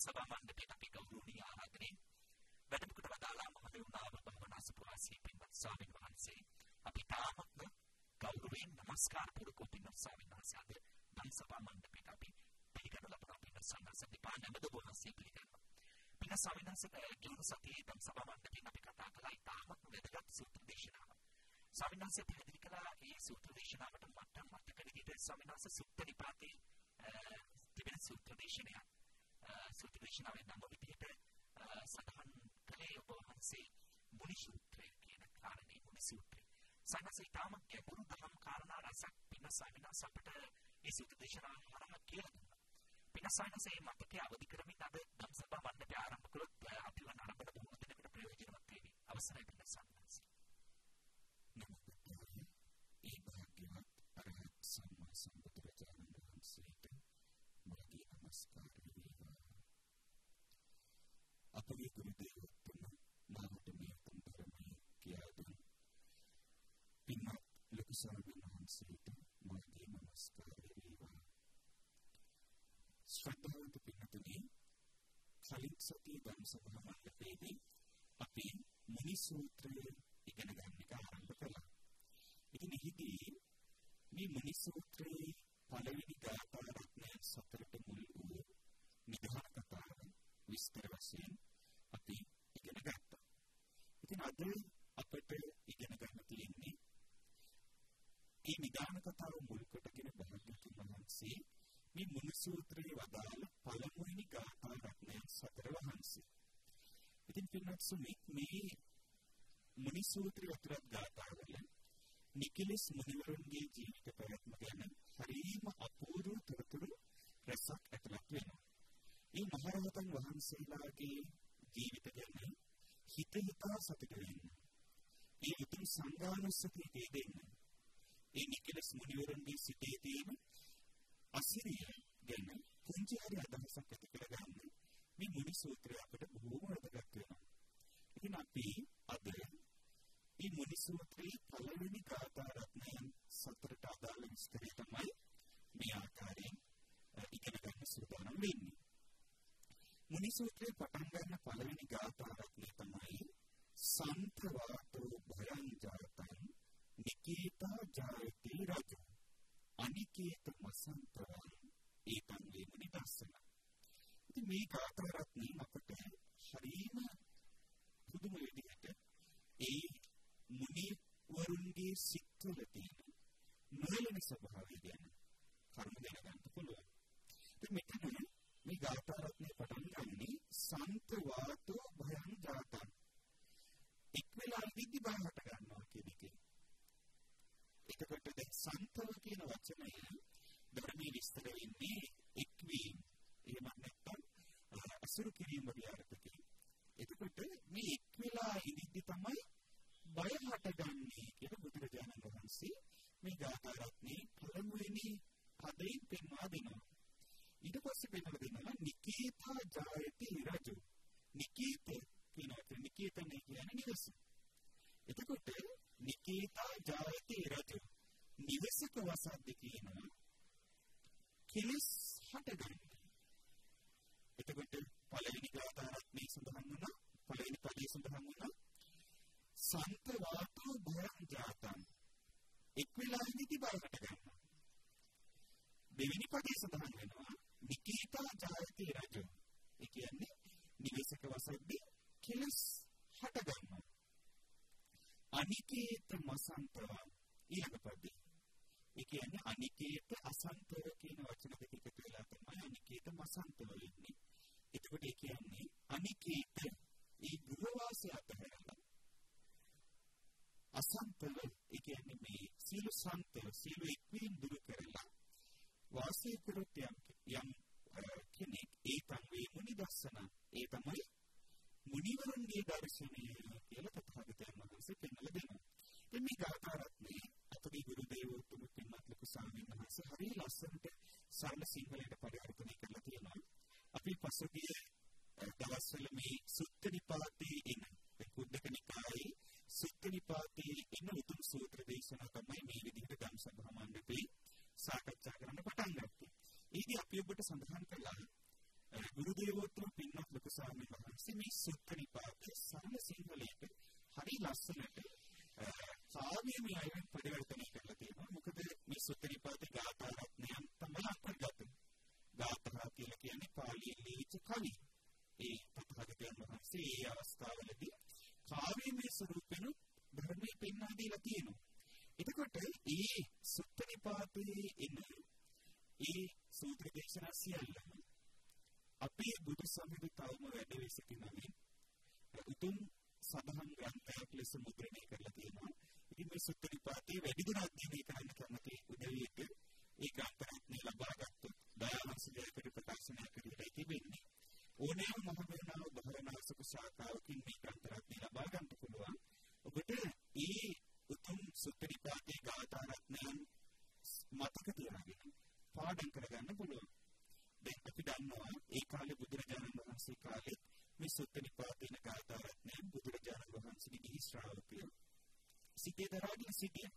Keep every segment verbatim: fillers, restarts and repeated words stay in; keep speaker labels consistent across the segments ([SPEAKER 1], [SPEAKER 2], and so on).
[SPEAKER 1] ධම්සභා මණ්ඩපයට අපි ගෞරවනීය ආරාධනෙන් වැඩම කොට වදාළා මහමෙවුනාව භවනාසපුරාසී පින්වත් ස්වාමීන් වහන්සේ. අපි තාමත්ම ගෞරවයෙන් නමස්කාර පූර්වක පින්වත් ස්වාමීන් වහන්සේ අද ධම්සභා මණ්ඩපයට අපි පිළිගනු ලබන පින්වත් සංඝ දෙපාණ්ඩම වහන්සේ පිළිගන්නවා. පින්වත් ස්වාමීන් වහන්සේ ජූන් සතියේ ධම්සභා මණ්ඩපයෙන් අපි කතා කළා තාමත්ම වැදගත් සූත්‍ර දේශනාවක්. ස්වාමීන් වහන්සේ පැහැදිලි කළා මේ සූත්‍ර දේශනාවට මට මතක විදිහට ස්වාමීන් වහන්සේ සුත්ත නිපාතේ තිබෙන සූත්‍ර දේශනයක්. සූත්‍ර දේශනාවේ නම විදිහට සඳහන් කළේ ඔබ වහන්සේ මුනි සූත්‍රය කියන කාරණේ මුනි සූත්‍රය. සාමාන්‍යයෙන් තාම ගැඹුරු දහම් කාරණා රසක් පින්න ස්වාමීන් වහන්සේ අපට මේ සූත්‍ර දේශනාව හරහා කියලා දුන්නා. පින්න ස්වාමීන් වහන්සේ මතකයේ අවදි කරමින් අද ධම්සභා මණ්ඩපය ආරම්භ කළොත් අපිව නරඹන බොහෝ දෙනෙකුට ප්‍රයෝජනවත් වෙයි. අවසරයි පින්න ස්වාමීන් වහන්සේ.
[SPEAKER 2] ඒ භාග්‍යවත් අරහත් සම්මා සම්බුදුරජාණන් වහන්සේට මගේ නමස්කාර වේවා. අපගේ ගුරු දේවෝත්තම මාවට මේ උතුම් ධර්මය කියා දුන් පින්වත් ලොකු ස්වාමීන් වහන්සේට මගේ නමස්කාර වේවා. ශ්‍රද්ධාවන්ත පින්වතුනි, කලින් සතියේ ධම්සභා මණ්ඩපයේදී අපි මුනි සූත්‍රය ඉගෙන ගන්න එක ආරම්භ කළා. ඉතින් එහිදී මේ මුනි සූත්‍රයේ පළවෙනි ගාථා රත්නය සතරට මුල් වූ නිධාන කතාව විස්තර වශයෙන් අපි ඉගෙන ගත්තා. ඉතින් අද අපට ඉගෙන ගන්න තියෙන්නේ මේ නිධාන කතාව මුල් කොටගෙන භාග්‍යවතුන් වහන්සේ මේ මුනි සූත්‍රයේ වදාළ පළමුවෙනි ගාථා රත්නය සතර වහන්සේ. ඉතින් පින්වත් සුමිත් මේ මුනි සූත්‍රය අතුරත් ගාථාවල නිකලස් මුනිවරුන්ගේ ජීවිත පැවැත්ම ගැන හරිම අපූර්ව තොරතුරු රැසක් ඇතුළත් වෙනවා. මේ මහරහතන් වහන්සේලාගේ ජීවිත ගැන හිත හිතා සතුට වෙන්න. ඒ උතුම් සංඝානුස්සතිය දෙන්න. ඒ නිකලස් මුනිවරුන්ගේ සිතේ තියෙන අසිරිය ගැන පුංචි හරි අදහසක් ඇති කරගන්න මේ මුනි සූත්‍රය අපට බොහෝම වැදගත් වෙනවා. ඉතින් අපි අද මේ මුනි සූත්‍රයේ පළවෙනි ගාථා රත්නයන් සතරට අදාළ විස්තරය තමයි මේ ආකාරයෙන් ඉගෙන ගන්න සූදානම් වෙන්නේ. මුනි සූත්‍රයේ පටන් ගන්න පළවෙනි ගාථා රත්නය තමයි සන්තවාතෝ භයං ජාතං නිකේතා ජායති රජු අනිකේත මසන්තවං ඒතං වේ මුනි දස්සන. ඉතින් මේ ගාථා රත්නයෙන් අපට හරිම පුදුම විදිහට ඒ මුනි වරුන්ගේ සිත්වල තියෙන නොයලෙන ස්වභාවය ගැන කරුණු දැනගන්න පුළුවන්. ඉතින් මෙතන මේ ගාථා රත්නය පටන් ගන්නේ සන්තවාතෝ භයං ජාතං. එක් වෙලාවකදී බය හට ගන්නවා කියන එකේ. එතකොට දැන් සන්තව කියන වචනය ධර්මයේ විස්තර වෙන්නේ එක්වීම. එහෙම නැත්නම් අසුරු කිරීම විදිහට. එතකොට මේ එක් වෙලා ඉඳි තමයි බය හටගන්නේ කියලා බුදුරජාණන් වහන්සේ මේ ගාථා රත්නේ පළමුවෙනි පදයෙන් පෙන්වා දෙනවා. ඊට පස්සේ පෙන්වලා දෙනවා නිකේතා ජායති රජු. නිකේත කියනවා නිකේතනේ කියන්නේ නිවස. එතකොට නිකේතා ජායති රජු නිවසක වසද්ද කියනවා කෙලස් හටගන්නේ. එතකොට පළවෙනි ගාථා රත්නේ සඳහන් වුණා පළවෙනි පදයේ සඳහන් වුණා සන්තවාතෝ භයං ජාතං. එක් වෙලාවෙදී බය හට ගන්නවා. දෙවෙනි පදයේ සඳහන් වෙනවා නිකේතා ජායති රජු. ඒ කියන්නේ නිවසක වසද්දී කෙලස් හට ගන්නවා. අනිකේත මසන්තව ඊළඟ පදේ. ඒ කියන්නේ අනිකේත අසන්තව කියන වචන දෙක එකතු වෙලා තමයි අනිකේත මසන්තව වෙන්නේ. එතකොට ඒ කියන්නේ අනිකේත ඒ ගෘහවාසය අතහැරලා අසන්තව ඒ කියන්නේ මේ සීල සන්තව සීල එක්වීම දුරු කරලා වාසය කරොත් යම් යම් කෙනෙක් ඒතං වේ මුනි දස්සන ඒ තමයි මුනිවරුන්ගේ දර්ශනය කියලා තථාගතයන් වහන්සේ පෙන්වලා දෙනවා. ඉතින් මේ ගාථා රත්නේ අපේ ගුරු දේවෝත්තම පින්වත් ලොකු ස්වාමීන් වහන්සේ හරිය ලස්සනට සරල සිංහලයට පරිවර්තනය කරලා තියෙනවා. අපි පසුගිය දවස්වල මේ සුත්ත නිපාතේ එන කුද්දක නිකායේ සුත්ත නිපාතේ එන උතුම් සූත්‍ර දේශනා තමයි මේ විදිහට ධම්සභා මණ්ඩපේ සාකච්ඡා කරන්න පටන් ගත්තේ. ඒකදී අපි ඔබට සඳහන් කළා ගුරුදේවෝත්තම පින්වත් ලොකු ස්වාමීන් වහන්සේ මේ සුත්ත නිපාතේ සරල සිංහලයට හරි ලස්සනට කාව්‍යමය අයුරින් පරිවර්තනය කරලා තියෙනවා. මොකද මේ සුත්ත නිපාතේ ගාථා රත්නයන් තමයි අන්තර්ගත. ගාථා කියලා කියන්නේ පාලියෙන් ලියච්ච කවි. ඒ තථාගතයන් වහන්සේ ඒ අවස්ථාවලදී කාව්‍යමය ස්වරූපෙන් ධර්මයේ පෙන්වා දීලා තියෙනවා. එතකොට ඒ සුත්ත නිපාතේ එන ඒ සූත්‍ර දේශනා සියල්ලම අපේ බුදු සමග තවම වැඩ වෙසිටිනමින් උතුම් සදහම් ග්‍රන්ථයක් ලෙස මුද්‍රණය කරලා තියෙනවා. ඉතින් මේ සුත්ත නිපාතේ වැඩිදුර අධ්‍යයනය කරන්න කැමති උදවියට ඒ ග්‍රන්ථ රත්නය ලබාගත්තොත් දයාවන්සලයකට ප්‍රකාශනය කරලා තිබෙන්නේ. ඕනෑම මහමෙවුනාව බහරනාසක ශාඛාවකින් මේ ග්‍රන්ථ රත්නය ලබා ගන්න පුළුවන්. ඔබට ඒ උතුම් සුත්ත නිපාතේ ගාථා රත්නයන් මතක තියාගෙන පාඩම් කරගන්න පුළුවන්. දැන් අපි දන්නවා ඒ කාලේ බුදුරජාණන් වහන්සේ කාලේ මේ සුත්ත නිපාතේ ගාථා රත්නයන් බුදුරජාණන් වහන්සේගේ ගිහි ශ්‍රාවකයෝ සිටේ දරාගෙන සිටියා.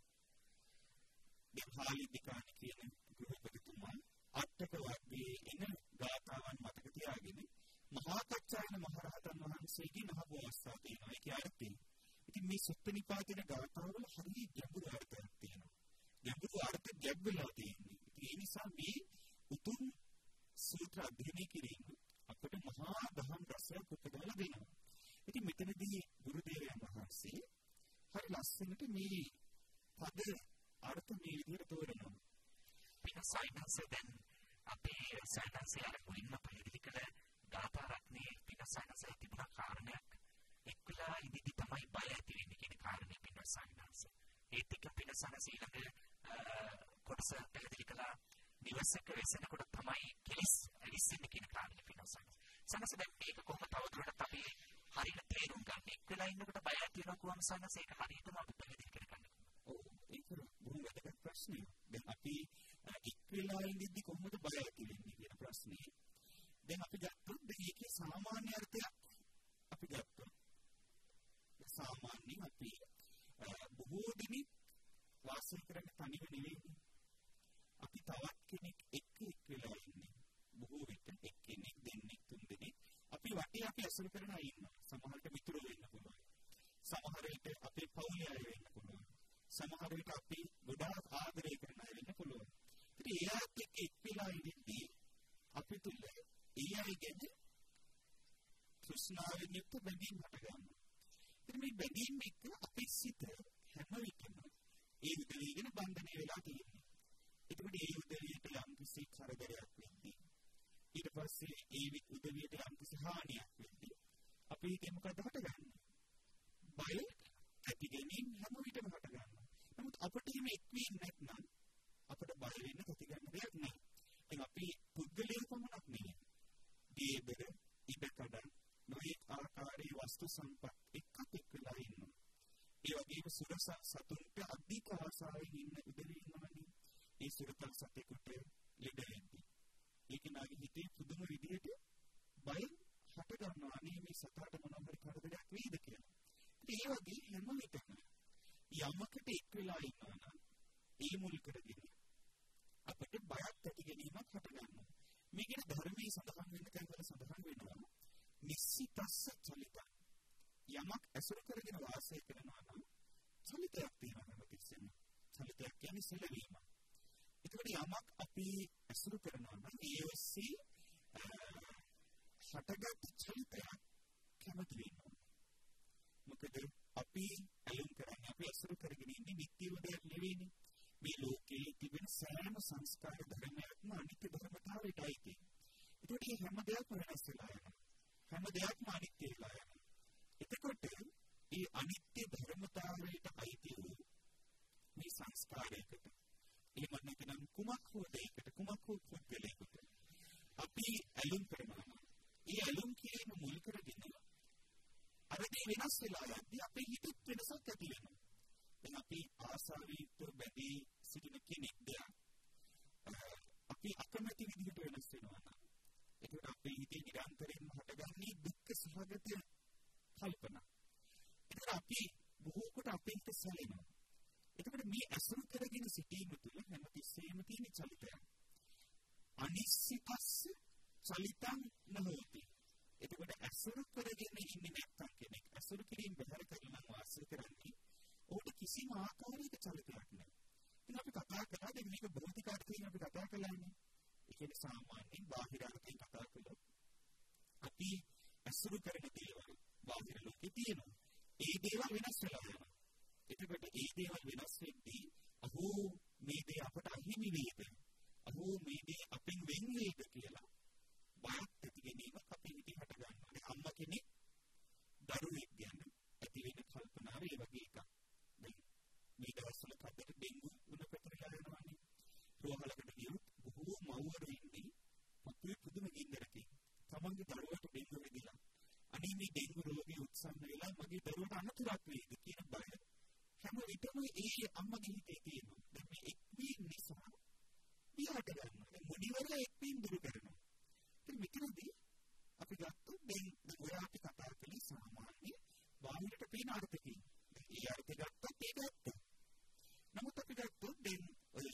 [SPEAKER 2] දැන් හාලිදිකානි කියන ගෘහපතිතුමා අටක වර්ගයේ එන ගාථාවන් මතක තියාගෙන මහා කච්චායන මහරහතන් වහන්සේගේ මහා අවස්ථාව තියෙනවා. ඒකේ අර්ථය. ඉතින් මේ සුත්ත නිපාතේ ගාථාවල හරිය ගැඹුරු අර්ථයක් තියෙනවා. ගැඹුරු අර්ථ ගැඹුරලා තියෙනවා. ඒ නිසා මේ උතුම් සූත්‍ර අධ්‍යයනය කිරීම අපට මහා දහම් රසයක් උපදවලා දෙනවා. ඉතින් මෙතනදී ගුරුදේවයන් වහන්සේ හරි ලස්සනට මේ පද අර්ථ මේ විදිහට තෝරනවා.
[SPEAKER 1] පින සයින්ස් දැන් අපේ සයින්ස් යාර මුලින්ම පැහැදිලි කළ ගාථා රත්නයේ පින සයින්ස් තිබුණ කාරණයක් එක්කලා ඉදිරි තමයි බය ඇති වෙන්නේ කියන කාරණේ පින සයින්ස්. ඒත් එක්ක පින සයින්ස් ඊළඟ කොටස පැහැදිලි කළා නිවසක වෙසෙනකොට තමයි කෙලිස් ඇලිස්සෙන්නේ කියන කාරණේ පින සයින්ස්. සමහර දැන් මේක කොහොමද තවදුරටත් අපි හරියට තේරුම් ගන්න එක්කලා ඉන්නකොට බය ඇති වෙනවා කොහොම සයින්ස් ඒක හරියටම අපි පැහැදිලි කරගන්න.
[SPEAKER 2] ඔව් ඒක බොහොම වැදගත් ප්‍රශ්නයක්. දැන් අපි එක්කලා ඉඳිද්දි කොහොමද බය ඇති වෙන්නේ කියන ප්‍රශ්නේ. දැන් අපි ගත්තොත් මේකේ සාමාන්‍ය අර්ථයක් අපි ගත්තොත් සාමාන්‍යයෙන් අපි බොහෝ දිනක් වාසය කරන තනිව නෙවෙයි. අපි තවත් කෙනෙක් එක්ක එක් වෙලා ඉන්නේ. බොහෝ විට එක්කෙනෙක් දෙන්නෙක් තුන් දෙනෙක් අපි වටේ අපි අසුර කරන අය ඉන්නවා. සමහරට මිතුරෝ වෙන්න පුළුවන්. සමහර විට අපේ පවුලේ අය වෙන්න පුළුවන්. සමහර විට අපි ගොඩාක් ආදරය කරන අය වෙන්න පුළුවන්. ඉතින් ඒ අයත් එක්ක එක් වෙලා ඉඳිද්දී අපි තුල ඒ අය ගැන තෘෂ්ණාවෙන් යුක්ත බැඳීම් හට ගන්නවා. ඉතින් මේ බැඳීම් එක්ක අපේ සිත හැම විටම ඒ උදවියගෙන බන්ධනය වෙලා තියෙනවා. එතකොට ඒ උදවියට යම් කිසි කරදරයක් වෙද්දී ඊට පස්සේ ඒ උදවියට යම් කිසි හානියක් වෙද්දී අපි හිතේ මොකද හටගන්නේ? බය ඇති ගැනීම හැම විටම හට ගන්නවා. නමුත් අපිට මේ එක්වීම නැත්නම් අපිට බය වෙන්න ඇති ගන්න දෙයක් නැහැ. එහෙනම් අපි පුද්ගලයන් පමණක් නෙවෙයි. දේබර, ඉඩකඩ, නොයෙක් ආකාරයේ වස්තු සම්පත් එක්ක එක් වෙලා ඉන්නවා. ඒ වගේම සුරස සතුන්ට අධික ආසාවෙන් ඉන්න උදවිය ඉන්නවනේ. ඒ සුරතල් සතෙකුට ලෙඩ වෙද්දී ඒක නාගේ හිතේ පුදුම විදිහට බය හට ගන්නවා. අනේ මේ සතාට මොනවා හරි කරදරයක් වෙයිද කියලා. ඒ වගේ හැම විටම යමකට එක් වෙලා ඉන්නවා නම් ඒ මුල් කරගෙන අපිට බයක් ඇති ගැනීමක් හට ගන්නවා. මේකේ ධර්මයේ සඳහන් වෙන තැන්වල සඳහන් වෙනවා නිස්සිතස්ස චලිතං. යමක් ඇසුරු කරගෙන වාසය කරනවා නම් චලිතයක් තියෙනවා හැමතිස්සෙම. චලිතයක් කියන්නේ සැලවීම. ඒකට යමක් අපි ඇසුරු කරනවා නම් ඒ ඔස්සේ හටගත් චලිතයක් කැමති වෙනවා. මොකද අපි ඇලුම් කරන්නේ අපි අසුරු කරගෙන ඉන්නේ නිත්‍යව දෙයක් නෙවෙයිනේ. මේ ලෝකයේ තිබෙන සෑම සංස්කාර ධර්මයක්ම අනිත්‍ය ධර්මතාවයටයි තියෙන්නේ. ඒකට මේ හැම දෙයක්ම වෙනස් වෙලා යනවා. හැම දෙයක්ම අනිත්‍ය වෙලා යනවා. එතකොට මේ අනිත්‍ය ධර්මතාවයට අයිති වූ මේ සංස්කාරයකට එහෙම නැත්නම් කුමක් හෝ දෙයකට කුමක් හෝ පුද්ගලයකට අපි ඇලුම් කරනවා. ඒ ඇලුම් කිරීම මුල් කරගෙන අර දේ වෙනස් වෙලා යද්දී අපේ හිතේ වෙනසක් ඇති වෙනවා. දැන් අපි ආසාවෙත් බැදී සිටින කෙනෙක්ද අපි අකමැති විදිහට වෙනස් වෙනවා නම් ඒකට අපේ හිතේ නිරන්තරයෙන්ම හටගන්නේ දුක්ඛ සහගත කල්පනා. ඒකට අපි බොහෝ කොට අපේ හිත සැලෙනවා. ඒකට මේ අසුරු කරගෙන සිටීම තුළ හැමතිස්සෙම තියෙන චලිතයක්. අනිශ්චිතස්ස චලිතං නොහෝති. එතකොට අසුරු කරගෙන ඉන්නේ නැත්නම් කෙනෙක් අසුරු කිරීම බහැර කරලා වාසය කරන්නේ ඔහුට කිසිම ආකාරයක චලිතයක් නැහැ. ඉතින් අපි කතා කරලා දැන් මේක භෞතික අර්ථයෙන් අපි කතා කළානේ. ඒ කියන්නේ සාමාන්‍යයෙන් බාහිර අර්ථයෙන් කතා කළොත් අපි අසුරු කරන දේවල් බාහිර ලෝකේ තියෙනවා. ඒ දේවල් වෙනස් වෙලා යනවා. එතකොට ඒ දේවල් වෙනස් වෙද්දී අහෝ මේ දේ අපට අහිමි වේද? අහෝ මේ දේ අපෙන් වෙන් වේද කියලා බයක් ඇති ගැනීමක් අපේ හිතේ හට ගන්නවා. අම්මා කෙනෙක් දරුවෙක් ගැන ඇති වෙන කල්පනාව ඒ වගේ එකක්. දැන් මේ දවස්වල කඩට ඩෙන්ගු වුණ පැතිරලා යනවානේ. රෝහලකට ගියොත් බොහෝ මව්වරු ඉන්නේ පුදුම පුදුම ගින්නරකින්. තමන්ගේ දරුවට ඩෙන්ගු වෙදිලා. අනේ මේ ඩෙන්ගු රෝගී උත්සන්න වෙලා මගේ දරුවට අනතුරක් වේද කියන බය හැම විටම ඒ අම්මගේ හිතේ තියෙනවා. දැන් මේ එක්වීම නිසා පියාට ගන්නවා. දැන් මුනිවරයා එක්වීම දුරු කරනවා. ඉතින් මෙතනදී අපි ගත්තොත් දැන් ඔයා අපි කතා කළේ සාමාන්‍ය බාහිරට පේන අර්ථකින්. ඒ අර්ථ ගත්තොත් ඒක ඇත්ත. නමුත් අපි ගත්තොත් දැන් ඔය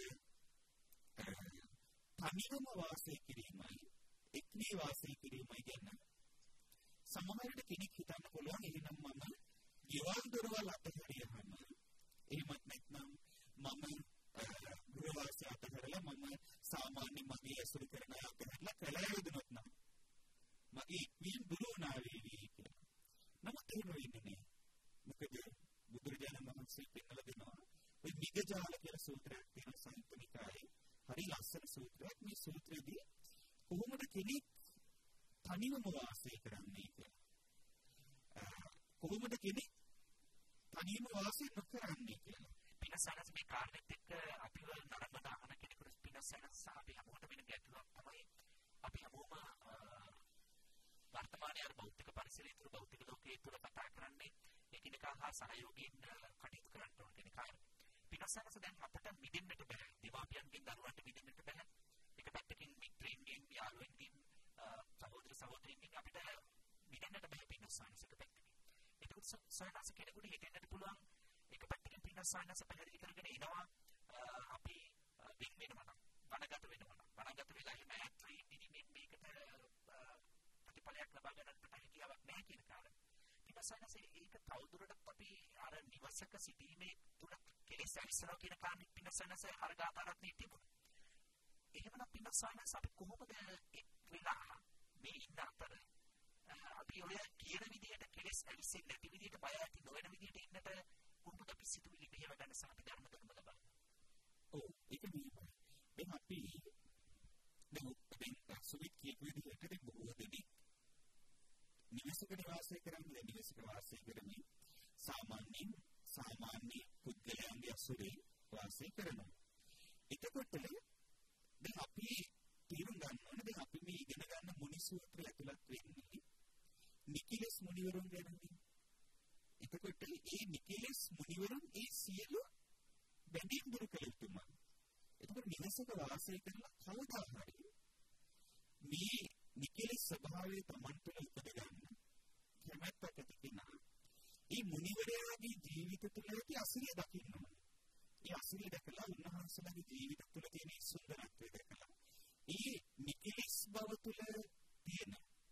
[SPEAKER 2] තනිවම වාසය කිරීමයි එක්වී වාසය කිරීමයි ගැන සමහරවිට කෙනෙක් හිතන්න පුළුවන් එහෙනම් මම ගෙවල් දොරවල් අතහැරියහම එහෙමත් නැත්නම් මම ගෘහවාසය අතහැරලා මම සාමාන්‍ය මගේ ඇසුරු කරන අය අතහැරලා කැලෑවදුනොත් නම් මගේ එක්වීම දුරු වුණා වේවි කියලා. නමුත් එහෙම වෙන්නේ නැහැ. මොකද බුදුරජාණන් වහන්සේ පෙන්නලා දෙනවා ඔය මිගජාල කියලා සූත්‍රයක් තියෙනවා සංයුත්ත නිකායේ. හරි ලස්සන සූත්‍රයක්. මේ සූත්‍රයේදී කොහොමද කෙනෙක් තනිවම වාසය කරන්නේ කියලා. කොහොමද කෙනෙක් තනියම වාසය නොකරන්නේ කියලා.
[SPEAKER 1] පිනසනස් මේ කාර්යත් එක්ක අපිව නරඹ දාන කෙනෙකුට පිනසනස් අපි හැමෝටම වෙන ගැටලුවක් තමයි අපි හැමෝම වර්තමානයේ භෞතික පරිසරය තුළ භෞතික ලෝකයේ තුළ කතා කරන්නේ එකිනෙකා හා සහයෝගයෙන් කටයුතු කරන්න ඕන කෙනෙක් අය. පිනසනස් දැන් අපට මිදෙන්නට බෑ. දෙමාපියන්ගෙන් දරුවන්ට මිදෙන්නට බෑ. එක පැත්තකින් මිත්‍රයින්ගෙන් යාළුවන්ගෙන් සහෝදර සහෝදරියන්ගෙන් අපිට මිදෙන්නට බෑ පිනසනස් එක පැත්තකින්. ඒක සයනස කෙනෙකුට හිතෙන්නට පුළුවන් එක පැත්තකින් පිනසනස් පැහැදිලි කරගෙන එනවා අපි වෙන වෙනවා නම් වනගත වෙනවා නම් වනගත වෙලා එහෙම ඇත්‍රි ඉදිමින් මේකට ප්‍රතිඵලයක් ලබා ගන්නට හැකියාවක් නැහැ කියන කාරණා. පිනසනස් ඒක තවදුරටත් අපි අර නිවසක සිටීමේ තුල කෙලෙස් ඇවිස්සනවා කියන කාරණේ පිනසනස් අරගාතාරත්නේ තිබුණා. එහෙමනම් පිනසනස් අපි කොහොමද එක් වෙලා මේ ඉන්න අතර අපි ඔය කියන විදිහට කෙලෙස් ඇවිස්සෙන්නේ නැති විදිහට බය ඇති නොවන විදිහට ඉන්නට කොහොමද අපි සිතුවිලි මෙහෙම ගන්න සාපි ධර්ම ධර්ම ලබන්නේ?
[SPEAKER 2] ඔව් ඒක නෙමෙයි. දැන් අපි දැන් සුවිත් කියපු විදිහට දැන් බොහෝ දෙනෙක් නිවසක වාසය කරන්නේ නිවසක වාසය කරන්නේ සාමාන්‍යයෙන් සාමාන්‍ය පුද්ගලයන්ගේ අසුරේ වාසය කරනවා. එතකොට දැන් අපි තේරුම් ගන්න ඕනේ දැන් අපි මේ ඉගෙන ගන්න මුනි සූත්‍රය ඇතුළත් වෙන්නේ නිකිලස් මුනිවරුන් ගැනනේ. එතකොට මේ නිකිලස් මුනිවරුන් ඒ සියලු බැඳීම් දුරු කළ යුතුමයි. එතකොට නිවසක වාසය කරලා කවදා හරි මේ නිකිලස් ස්වභාවය Taman තුළ උපද ගන්න කැමැත්තක් ඇති කෙනා ඒ මුනිවරයාගේ ජීවිත තුළ ඇති අසිරිය දකින්න ඕනේ. ඒ අසිරිය දැකලා උන්වහන්සේලාගේ ජීවිත තුළ තියෙන සුන්දරත්වය දැකලා ඒ නිකිලස් බව තුළ තියෙන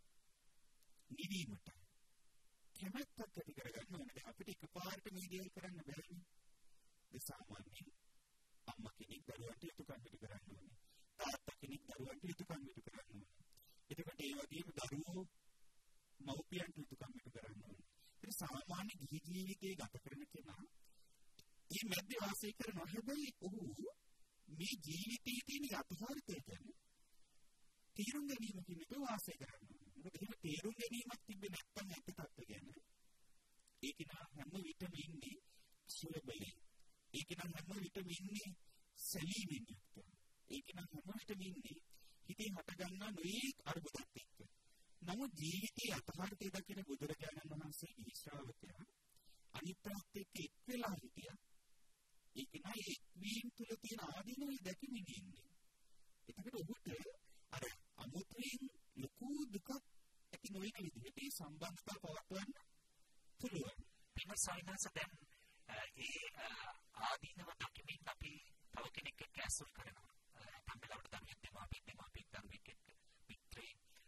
[SPEAKER 2] නිවීමට කැමැත්තක් ඇති කරගන්න ඕනේ. අපිට එකපාරට මේ දේවල් කරන්න බැහැ. ඒ සාමාන්‍යයෙන් අම්මා කෙනෙක් දරුවන්ට යුතුයකම් පිටු කරන්න ඕනේ. තාත්තා කෙනෙක් දරුවන්ට යුතුයකම් පිටු කරන්න ඕනේ. එතකොට ඒ වගේම දරුවෝ මව්පියන්ට යුතුයකම් පිටු කරන්න ඕනේ. ඒ සාමාන්‍ය ගිහි ජීවිතයේ ගත කරන කෙනා මේ මැද්දේ වාසය කරනවා. හැබැයි ඔහු මේ ජීවිතයේ තියෙන යථාර්ථය කියන්නේ තීරුම් ගැනීමකින් විතර වාසය කරනවා. මොකද එහෙම තීරුම් ගැනීමක් තිබෙන්නේ නැත්නම් ඇත්ත තත්ත්වය කියන්නේ ඒක නා හැම විටම ඉන්නේ සුලබලේ. ඒක නා හැම විටම ඉන්නේ සැලීමෙන් යුක්තව. ඒක නා හැම විටම ඉන්නේ හිතේ හට ගන්නා නොයෙක් අරුබුදක් එක්ක. නමුත් ජීවිතයේ යථාර්ථය දකින බුදුරජාණන් වහන්සේගේ ශ්‍රාවකයා අනිත්‍යත් එක්ක එක් වෙලා හිටියා. ඒක නා ඒ වීන් තුල තියෙන ආදීනවය දැකීමෙන් ඉන්නේ. එතකොට ඔහුට අර අමුත්‍රයෙන් ලොකු දුකක් ඇති නොවන විදිහට ඒ සම්බන්ධතාව පවත්වන්න පුළුවන්.
[SPEAKER 1] පිනසනස් දැන් ඒ ආදීනව දකිමින් අපි තව කෙනෙක් එක්ක ඇසුරු කරනවා. තමලවට තමයි දෙමාපිය දෙමාපිය දරුවෙක් එක්ක මිත්‍රේ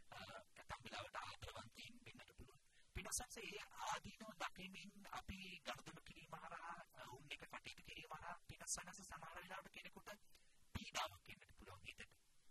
[SPEAKER 1] පිනසන්සේ ආදීනව දකිමින් අපි ගනුදෙනු කිරීම හරහා උන් එක කටයුතු කිරීම හරහා පිනසනස සමහර වෙලාවට කෙනෙකුට පීඩාවක් වෙන්නත් පුළුවන් හිතට.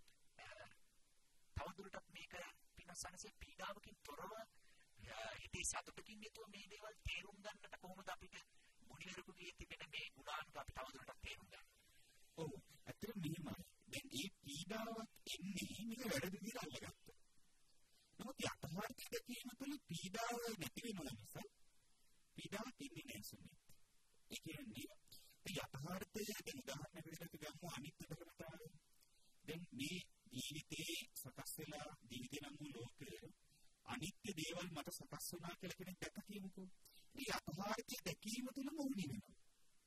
[SPEAKER 1] තවදුරටත් මේක පිනසනසේ පීඩාවකින් තොරව හිතේ සතුටකින් යුතුව මේ දේවල් තේරුම් ගන්නට කොහොමද අපිට මුනිවරයෙකුගේ තිබෙන මේ ගුණාංග අපි තවදුරටත් තේරුම් ගන්න?
[SPEAKER 2] ඔව් ඇත්තටම මෙහෙමයි. දැන් මේ පීඩාවක් එන්නේ මේක වැරදි විදිහට අල්ලගත්තා. නමුත් යථාර්ථය දැකීම තුළ පීඩාව නැති වෙනවා නිසා පීඩාවක් එන්නේ නැහැ සුමිත්. ඒ කියන්නේ ඒ යථාර්ථය දැන් උදාහරණයක් විදිහට ගමු අනිත්‍ය ධර්මතාවය. දැන් මේ ජීවිතේ සකස් වෙලා ජීවිතේ නම් වූ ලෝකය අනිත්‍ය දේවල් මත සකස් වුණා කියලා කෙනෙක් දැක්ක කියමුකෝ. ඒ යථාර්ථය දැකීම තුළම උනේ වෙනවා.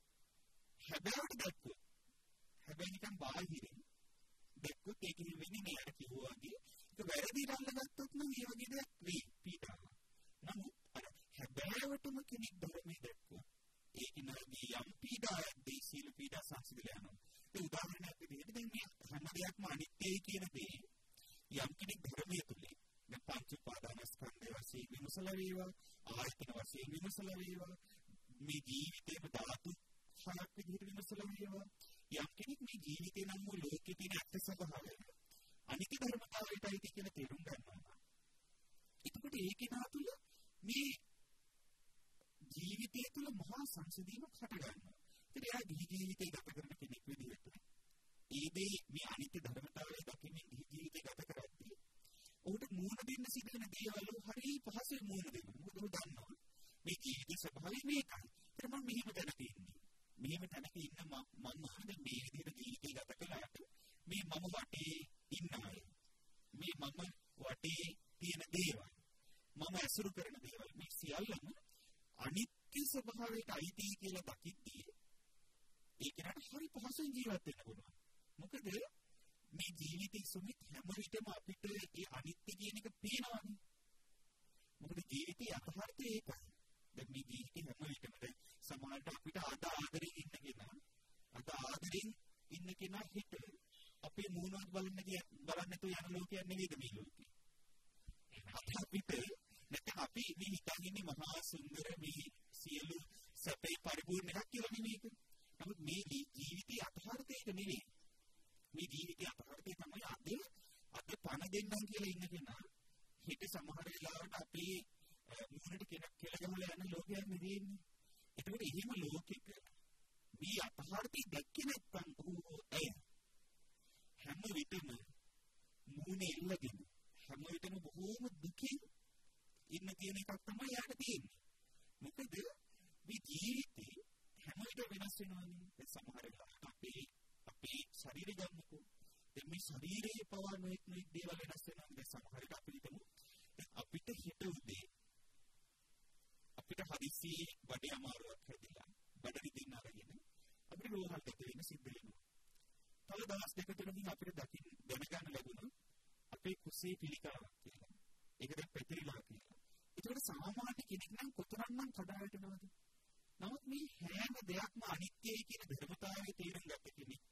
[SPEAKER 2] හැබැයි දැක්කොත් හැබැයි නිකන් බාහිරින් දැක්කොත් ඒක වෙන්නේ නෑ අර කිව්වා වගේ. ඒක වැරදි රල්ලගත්තොත් නම් මේ වගේ දෙයක් වෙයි පීඩාව. නමුත් අර හැබැයිවටම කෙනෙක් ධර්මයේ දැක්කොත් ඒක නදී යම් පීඩාවක් දී සීල පීඩා සංසිඳලා යනවා. ඒ උදාහරණයක් විදිහට දැන් මේ හැම දෙයක්ම අනිත්‍යයි කියන දේ යම් කෙනෙක් ධර්මයේ තුලේ දැන් පංච උපාදානස්කන්ධය වශයෙන් විමසලා වේවා ආයතන වශයෙන් විමසලා වේවා මේ ජීවිතේම ධාතු හයක් විදිහට විමසලා වේවා යම් කෙනෙක් මේ ජීවිතේ නම් වූ ලෝකේ තියෙන ඇත්ත ස්වභාවය අනිත්‍ය ධර්මතාවයටයි කියලා තේරුම් ගන්නවා. එතකොට ඒකේ නා තුල මේ ජීවිතය තුළ මහා සංසිඳීමක් හට ගන්නවා. ඉතින් එයා දිවි ජීවිතය ගත කරන කෙනෙක් විදිහට ඒ දේ මේ අනිත්‍ය ධර්මතාවය දකින්න දිවි ජීවිතය ගත කරද්දී ඔහුට මූණ දෙන්න සිදුවෙන දේවල් හරිය පහසුවෙන් මූණ දෙන්න. මොකද ඔහු දන්නවා මේ ජීවිතේ ස්වභාවය මේකයි. ඒත් මම මෙහෙම දැනට ඉන්නේ. මෙහෙම තැනක ඉන්න මම මම මේ විදිහට ජීවිතය ගත කළාට මේ මම වටේ ඉන්න අය මේ මම වටේ තියෙන දේවල් මම ඇසුරු කරන දේවල් මේ සියල්ලම අනිත්‍ය ස්වභාවයට අයිති කියලා දකිද්දී ඒකට හරි පහසුවෙන් ජීවත් වෙන්න පුළුවන්. මොකද මේ ජීවිතේ සුමිත් හැම විටම අපිට ඒ අනිත්‍ය කියන එක පේනවානේ. මොකද ජීවිතේ යථාර්ථය ඒකයි. දැන් මේ ජීවිතේ හැම විටම දැන් සමාජයට අපිට අද ආදරෙන් ඉන්න කෙනා අද ආදරෙන් ඉන්න කෙනා හිත අපේ මූණවත් බලන්න කිය බලන්න තු යන ලෝකයක් නෙවෙයිද මේ ලෝකේ. අපිට නැත්නම් අපි මේ හිතන්නේ මහා සුන්දර මේ සියලු සැපේ පරිපූර්ණ එකක් කියලා නෙමෙයිද? නමුත් මේ ජීවිතයේ යථාර්ථය නෙවෙයි. මේ ජීවිතයේ යථාර්ථය තමයි අද අද පණ දෙන්නම් කියලා ඉන්න කෙනා හිත සමහර වෙලාවට අපේ මූණට කෙනෙක් කියලා ගහලා යන ලෝකයක් නෙවෙයිනේ. ඒකෝට එහෙම ලෝකෙක මේ යථාර්ථය දැක්කේ නැත්නම් ඔහු ඇය හැම විටම මූණේ ඉල්ලගෙන හැම විටම බොහෝම දුකින් ඉන්න තියෙන එකක් තමයි යාට තියෙන්නේ. මොකද මේ ජීවිතේ හැම විට වෙනස් වෙනවානේ. ඒ සමහර වෙලාවට අපේ අපේ ශරීරය ගන්නකො. දැන් මේ ශරීරයේ පවා නොඑක් නොඑක් දේවල් වෙනස් වෙනවා. දැන් සමහර විට අපි හිතමු අපිට හිත උදේ අපිට හදිසියේ බඩේ අමාරුවක් හැදිලා බඩ රිදෙන්න ආගෙන අපිට රෝහල් ගත වෙන්න සිද්ධ වෙනවා. තව දවස් දෙක තුනකින් අපිට දකින්න දැනගන්න ලැබුණා අපේ කුසේ පිළිකාවක් කියලා. ඒක දැන් පැතිරිලා කියලා. ඒකට සාමාන්‍ය කෙනෙක් නම් කොතරම්නම් කඩා වැටෙනවද? නමුත් මේ හැම දෙයක්ම අනිත්‍යයි කියන ධර්මතාවය තේරුම් ගත්ත කෙනෙක්ට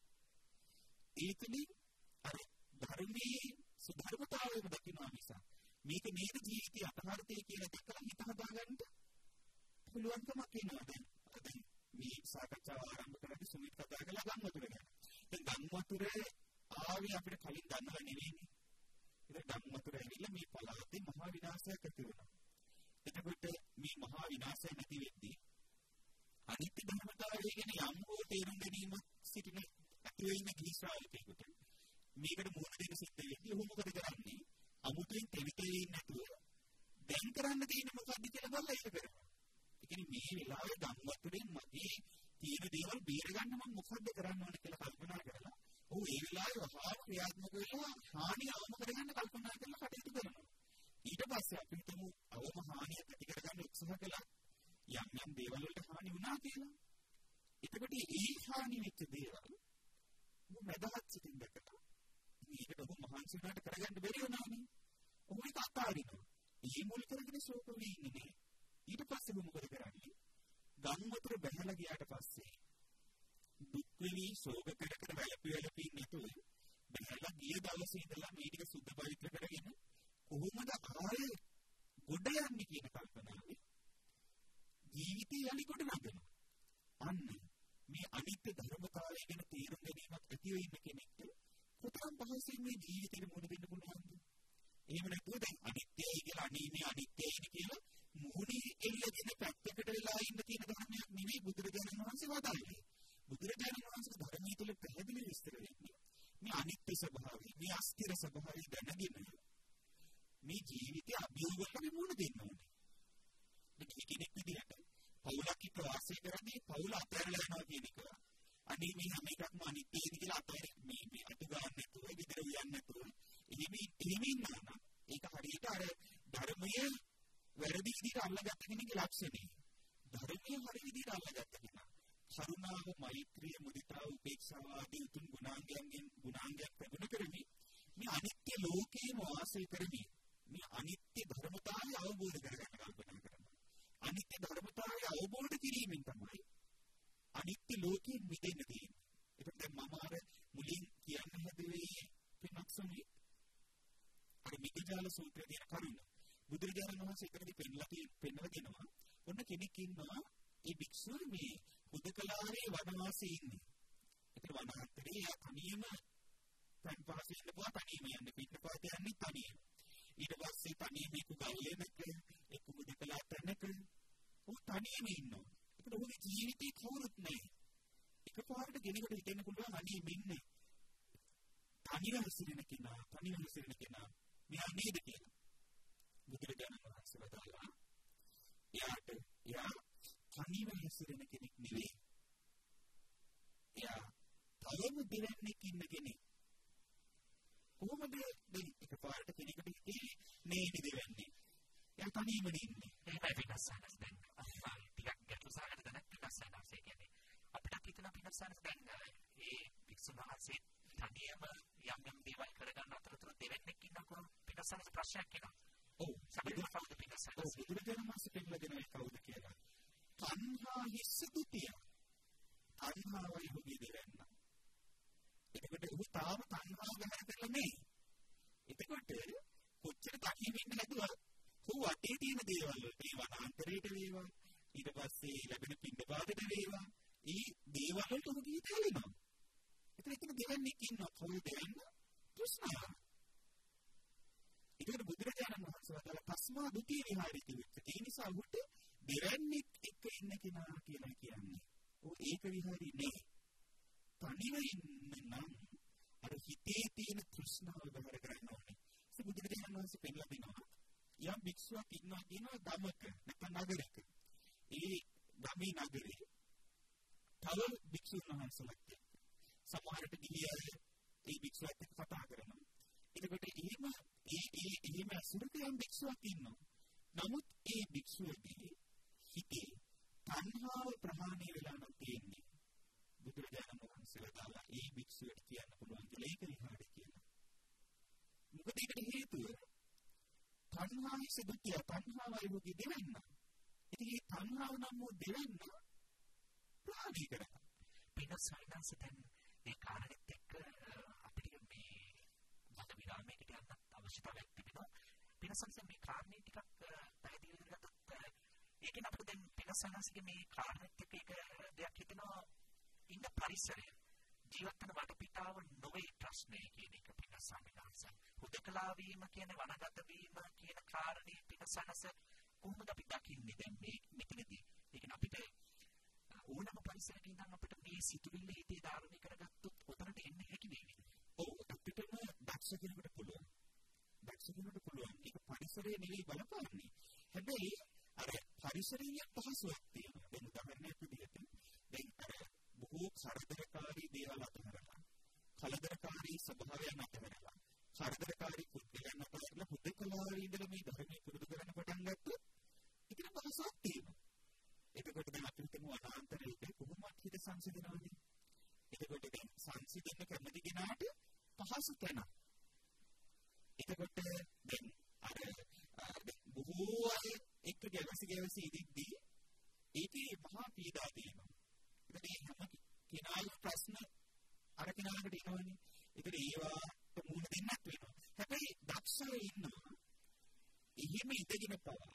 [SPEAKER 2] ඒකනේ අර ධර්මයේ සුධර්මතාවයම දකිනවා නිසා මේක නේද ජීවිතය යථාර්ථය කියලා දැකලා හිත හදාගන්න පුළුවන්කමක් එනවා. දැන් දැන් මේ සාකච්ඡාව ආරම්භ කරද්දී සුමිත් කතා කළා ගම්වතුර ගැන. දැන් ගම්වතුර ආවේ අපිට කලින් දන්නව නෙවෙයිනේ. ඒක ගම්වතුර ඇවිල්ලා මේ පළාතේ මහා විනාශයක් ඇති වුණා. එතකොට මේ මහා විනාශය නැති වෙද්දී අනිත්‍ය ධර්මතාවය ගැන යම් හෝ තේරුම් ගැනීම සිටින අතුයින් ගිහිසාවිතේකට මේකට මුහුණ දෙන්න සිද්ධ වෙද්දී ඔහු මොකද කරන්නේ? අමුතුවෙන් තෙවිතේ නැතුව දැන් කරන්න තියෙන මොකද්ද කියලා බලලා ඒක කරනවා. ඒ කියන්නේ මේ වෙලාවේ ගම්වතුරෙන් මගේ තියෙන දේවල් බේර ගන්න මම මොකද්ද කරන්න ඕන කියලා කල්පනා කරලා ඔහු ඒ වෙලාවේ වහා ක්‍රියාත්මක වෙලා හානිය අවම කරගන්න කල්පනා කරලා කටයුතු කරනවා. ඊට පස්සේ අපි හිතමු අවම හානිය ඇති කරගන්න උත්සාහ කළා යම් යම් දේවල් වලට හානි වුණා කියලා. එතකොට ඒ හානි වෙච්ච දේවල් මොකදහත් සිටින් දැකලා මේකට ඔහු මහන්සි වුණාට කරගන්න බැරි වුණානේ. ඔහු ඒක අතාරිනවා. ඒ මුල් කරගෙන ශෝක වෙන්නේ නැහැ. ඊට පස්සේ ඔහු මොකද කරන්නේ? ගම්වතුර බැහැලා ගියාට පස්සේ දුක් වෙවි ශෝක කර කර වැළපි වැළපි නැතුව බැහැලා ගිය දවසේ ඉඳලා මේ ටික සුද්ධ පවිත්‍ර කරගෙන කොහොමද ආයේ ගොඩ යන්නේ කියන කල්පනාවේ ජීවිතය යලි ගොඩ නගනවා. අන්න මේ අනිත්‍ය ධර්මතාවය ගැන තේරුම් ගැනීමක් ඇතිව ඉන්න කෙනෙක්ට කොතරම් පහසුවෙන් මේ ජීවිතේට මුහුණ දෙන්න පුළුවන්ද? එහෙම නැතුව දැන් අනිත්‍යයි කියලා අනේ මේ අනිත්‍යයි කියලා මුහුණේ එල්ලගෙන පැත්තකට වෙලා ඉන්න තියෙන ධර්මයක් නෙවෙයි බුදුරජාණන් වහන්සේ වදාළේ. බුදුරජාණන් වහන්සේ ධර්මයේ තුල පැහැදිලි විස්තර වෙන්නේ මේ අනිත්‍ය ස්වභාවය, මේ අස්තිර ස්වභාවය දැනගෙන මේ ජීවිතය අභියෝගවලට මුහුණ දෙන්න ඕනේ. මේ කෙනෙක් විදිහට පෞලක් එක්ක වාසය කරන්නේ පෞල අතහැරලා යනවා කියන එක. අනේ මේ හැම එකක්ම අනිත්‍යයි කියලා අතහැර මේ මේ අතු ගන්න නැතුව විතර උයන්නේ නැතුව එහෙම එහෙම ඉන්නවා නම් ඒක හරියට අර ධර්මයේ වැරදි විදිහට අල්ලගත්ත කෙනෙකුගේ ලක්ෂණය. ධර්මයේ හරි විදිහට අල්ලගත්ත කෙනා කරුණාව, මෛත්‍රිය, මුදිතාව, උපේක්ෂාව ආදී උතුම් ගුණාංගයන්ගෙන් ගුණාංගයන් ප්‍රගුණ කරමින් මේ අනිත්‍ය ලෝකයේ වාසය කරමින් මේ අනිත්‍ය ධර්මතාවය අවබෝධ කරගන්න කල්පනා කරනවා. අනිත්‍ය ධර්මතාවය අවබෝධ කිරීමෙන් තමයි අනිත්‍ය ලෝකයෙන් මිදෙන්න තියෙන්නේ. ඒක දැන් මම අර මුලින් කියන්න හැදුවේ පින්වත්නි අර මිගජාල සූත්‍රයේ තියෙන කරුණ. බුදුරජාණන් වහන්සේ ඒකදී පෙන්ලා පෙන්වලා දෙනවා. ඔන්න කෙනෙක් ඉන්නවා ඒ භික්ෂුව මේ හුදකලාවේ වනවාසයේ ඉන්නේ. ඒක වනාන්තරයේ තනියම පන්පාසෙ ඉන්න බව තනියම යන්නේ පිටපාත යන්නේ තනියම. ඊට පස්සේ තනියම එක්ක ගල්ලේ නැක එක්ක හුදකලා තැනක ਉਹ තනියම ඉන්නවා. ඒකට ඔහුගේ ජීවිතේ කවුරුත් නැහැ. එකපාරට කෙනෙකුට හිතෙන්න පුළුවන් අනේ මෙන්න තනියම හැසිරෙන කෙනා තනියම හැසිරෙන කෙනා මෙයා නේද කියලා. බුදුරජාණන් වහන්සේ වදාළා එයාට එයා තනියම හැසිරෙන කෙනෙක් නෙවෙයි. එයා තවම දෙවන්නේක් ඉන්න කෙනෙක්. කොහොමද දැන් එකපාරට කෙනෙකුට හිතේ නේද දෙවන්නේ? එයා තනියම ඉන්නේ.
[SPEAKER 1] එහෙමයි පිටස්සනස් දැන්. ටිකක් ගැටලු සාගත දැනක් පිටස්සනස් කියන්නේ. අපිට හිතන පිටස්සනස් දැන් ඒ වික්ෂුන් වහන්සේ තනියම යම් යම් දේවල් කරගන්න අතරතුර දෙවන්නේක් ඉන්නකොට පිටස්සනස් ප්‍රශ්නයක් එනවා. ඔව් සමහරවිට කවුද පිටස්සනස්?
[SPEAKER 2] ඔව් බුදුරජාණන් වහන්සේ පෙන්නගෙන කවුද කියලා. තණ්හා හිස්ස දුතිය. තණ්හාවයි හොගේ දෙවන්න. එතකොට ඔහු තාම තණ්හාව ගහලා කරලා නැහැ. එතකොට කොච්චර තනියම ඉන්න හැදුවා ඔහු වටේ තියෙන දේවල් වලට ඒ වනාන්තරයට වේවා ඊට පස්සේ ලැබෙන පින්ඩපාතයට වේවා ඒ දේවල් වලට ඔහු ගිහින් හැලෙනවා. එතන එතන දෙවන්නේක් ඉන්නවා. කවුද දෙවන්න? තෘෂ්ණාව. ඒකට බුදුරජාණන් වහන්සේ වදාළ තස්මා දුතිය විහාරිති වෙච්ච. ඒ නිසා ඔහුට දෙවන්නේක් එක්ක ඉන්න කෙනා කියලා කියන්නේ. ඔහු ඒක විහාරි නෙවෙයි. තනිව ඉන්න නම් අර හිතේ තියෙන තෘෂ්ණාව බහර කරන්න ඕනේ. ඒක බුදුරජාණන් වහන්සේ පෙන්නලා දෙනවා. යම් භික්ෂුවක් ඉන්නවා කියනවා ගමක නැත්නම් නගරයක. ඒ ගමේ නගරේ තව භික්ෂුන් වහන්සේලාත් එක්ක සමහරට ගිහියල් ඒ භික්ෂුවත් එක්ක කතා කරනවා. එතකොට එහෙම ඒ ඒ එහෙම අසුරක යම් භික්ෂුවක් ඉන්නවා. නමුත් ඒ භික්ෂුවගේ හිතේ තණ්හාව ප්‍රහාණය වෙලා නම් තියෙන්නේ. බුදුරජාණන් වහන්සේලා දාලා ඒ භික්ෂුවට කියන්න පුළුවන් කියලා ඒක විහාරය කියලා. මොකද ඒකට හේතුව තණ්හාවේ සිදුතිය තණ්හාවයි වගේ දෙවෙන්න. ඉතින් මේ තණ්හාව නම් මො දෙවෙන්න ප්‍රහාණය කරනවා.
[SPEAKER 1] පිනසයිනස් දැන් ඒ කාරණෙත් එක්ක අපිට මේ මත විරාමයකට යන්න අවශ්‍යතාවයක් තිබෙනවා. පිනසන්ස මේ කාරණේ ටිකක් පැහැදිලි කරගත්තොත් ඒකෙන් අපිට දැන් පිනසනස්ගේ මේ කාරණෙත් එක්ක එක දෙයක් හිතෙනවා ඉන්න පරිසරය ජීවත් වෙන වටපිටාව නොවේ ප්‍රශ්නේ කියන එක පිනසනස්. හුදකලා වීම කියන්නේ වනගත වීම කියන කාරණේ පිනසනස් කොහොමද අපි දකින්නේ දැන් මේ මෙතනදී? ඒ කියන්නේ අපිට ඕනම පරිසරයක ඉඳන් අපිට මේ සිතුවිල්ල හිතේ ධාරණය කරගත්තොත් උතනට එන්න හැකි වේවි.
[SPEAKER 2] ඔව් අපිටම දක්ෂ කෙනෙකුට පුළුවන්. දක්ෂ කෙනෙකුට පුළුවන්. ඒක පරිසරයේ නෙවෙයි බලපාන්නේ. හැබැයි අර පරිසරයේ පහසුවක් තියෙනවා. දැන් උදාහරණයක් විදිහට දැන් අර බොහෝ කරදරකාරී දේවල් අතහැරලා, කලදරකාරී ස්වභාවයන් අතහැරලා, කරදරකාරී පුද්ගලයන් අතහැරලා හුදකලාවේ ඉඳලා මේ ධර්මයේ පුරුදු කරන්න පටන් ගත්තොත් ඒකට පහසුවක් තියෙනවා. එතකොට දැන් අපිට තියෙන අනාන්තරයක කොහොමද හිත සංසිඳනවද? එතකොට දැන් සංසිඳන්න කැමති කෙනාට පහසු තැන. එතකොට දැන් අර බොහෝ අය එක්ක ගැවසි ගැවසි ඉදිද්දී ඒකේ මහා පීඩා තියෙනවා. ඒකට හැම කෙනාගේ ප්‍රශ්න අර කෙනාකට එනවනේ. ඒකට ඒවාට මුහුණ දෙන්නත් වෙනවා. හැබැයි දක්ෂව ඉන්නවා. එහෙම ඉඳගෙන පවා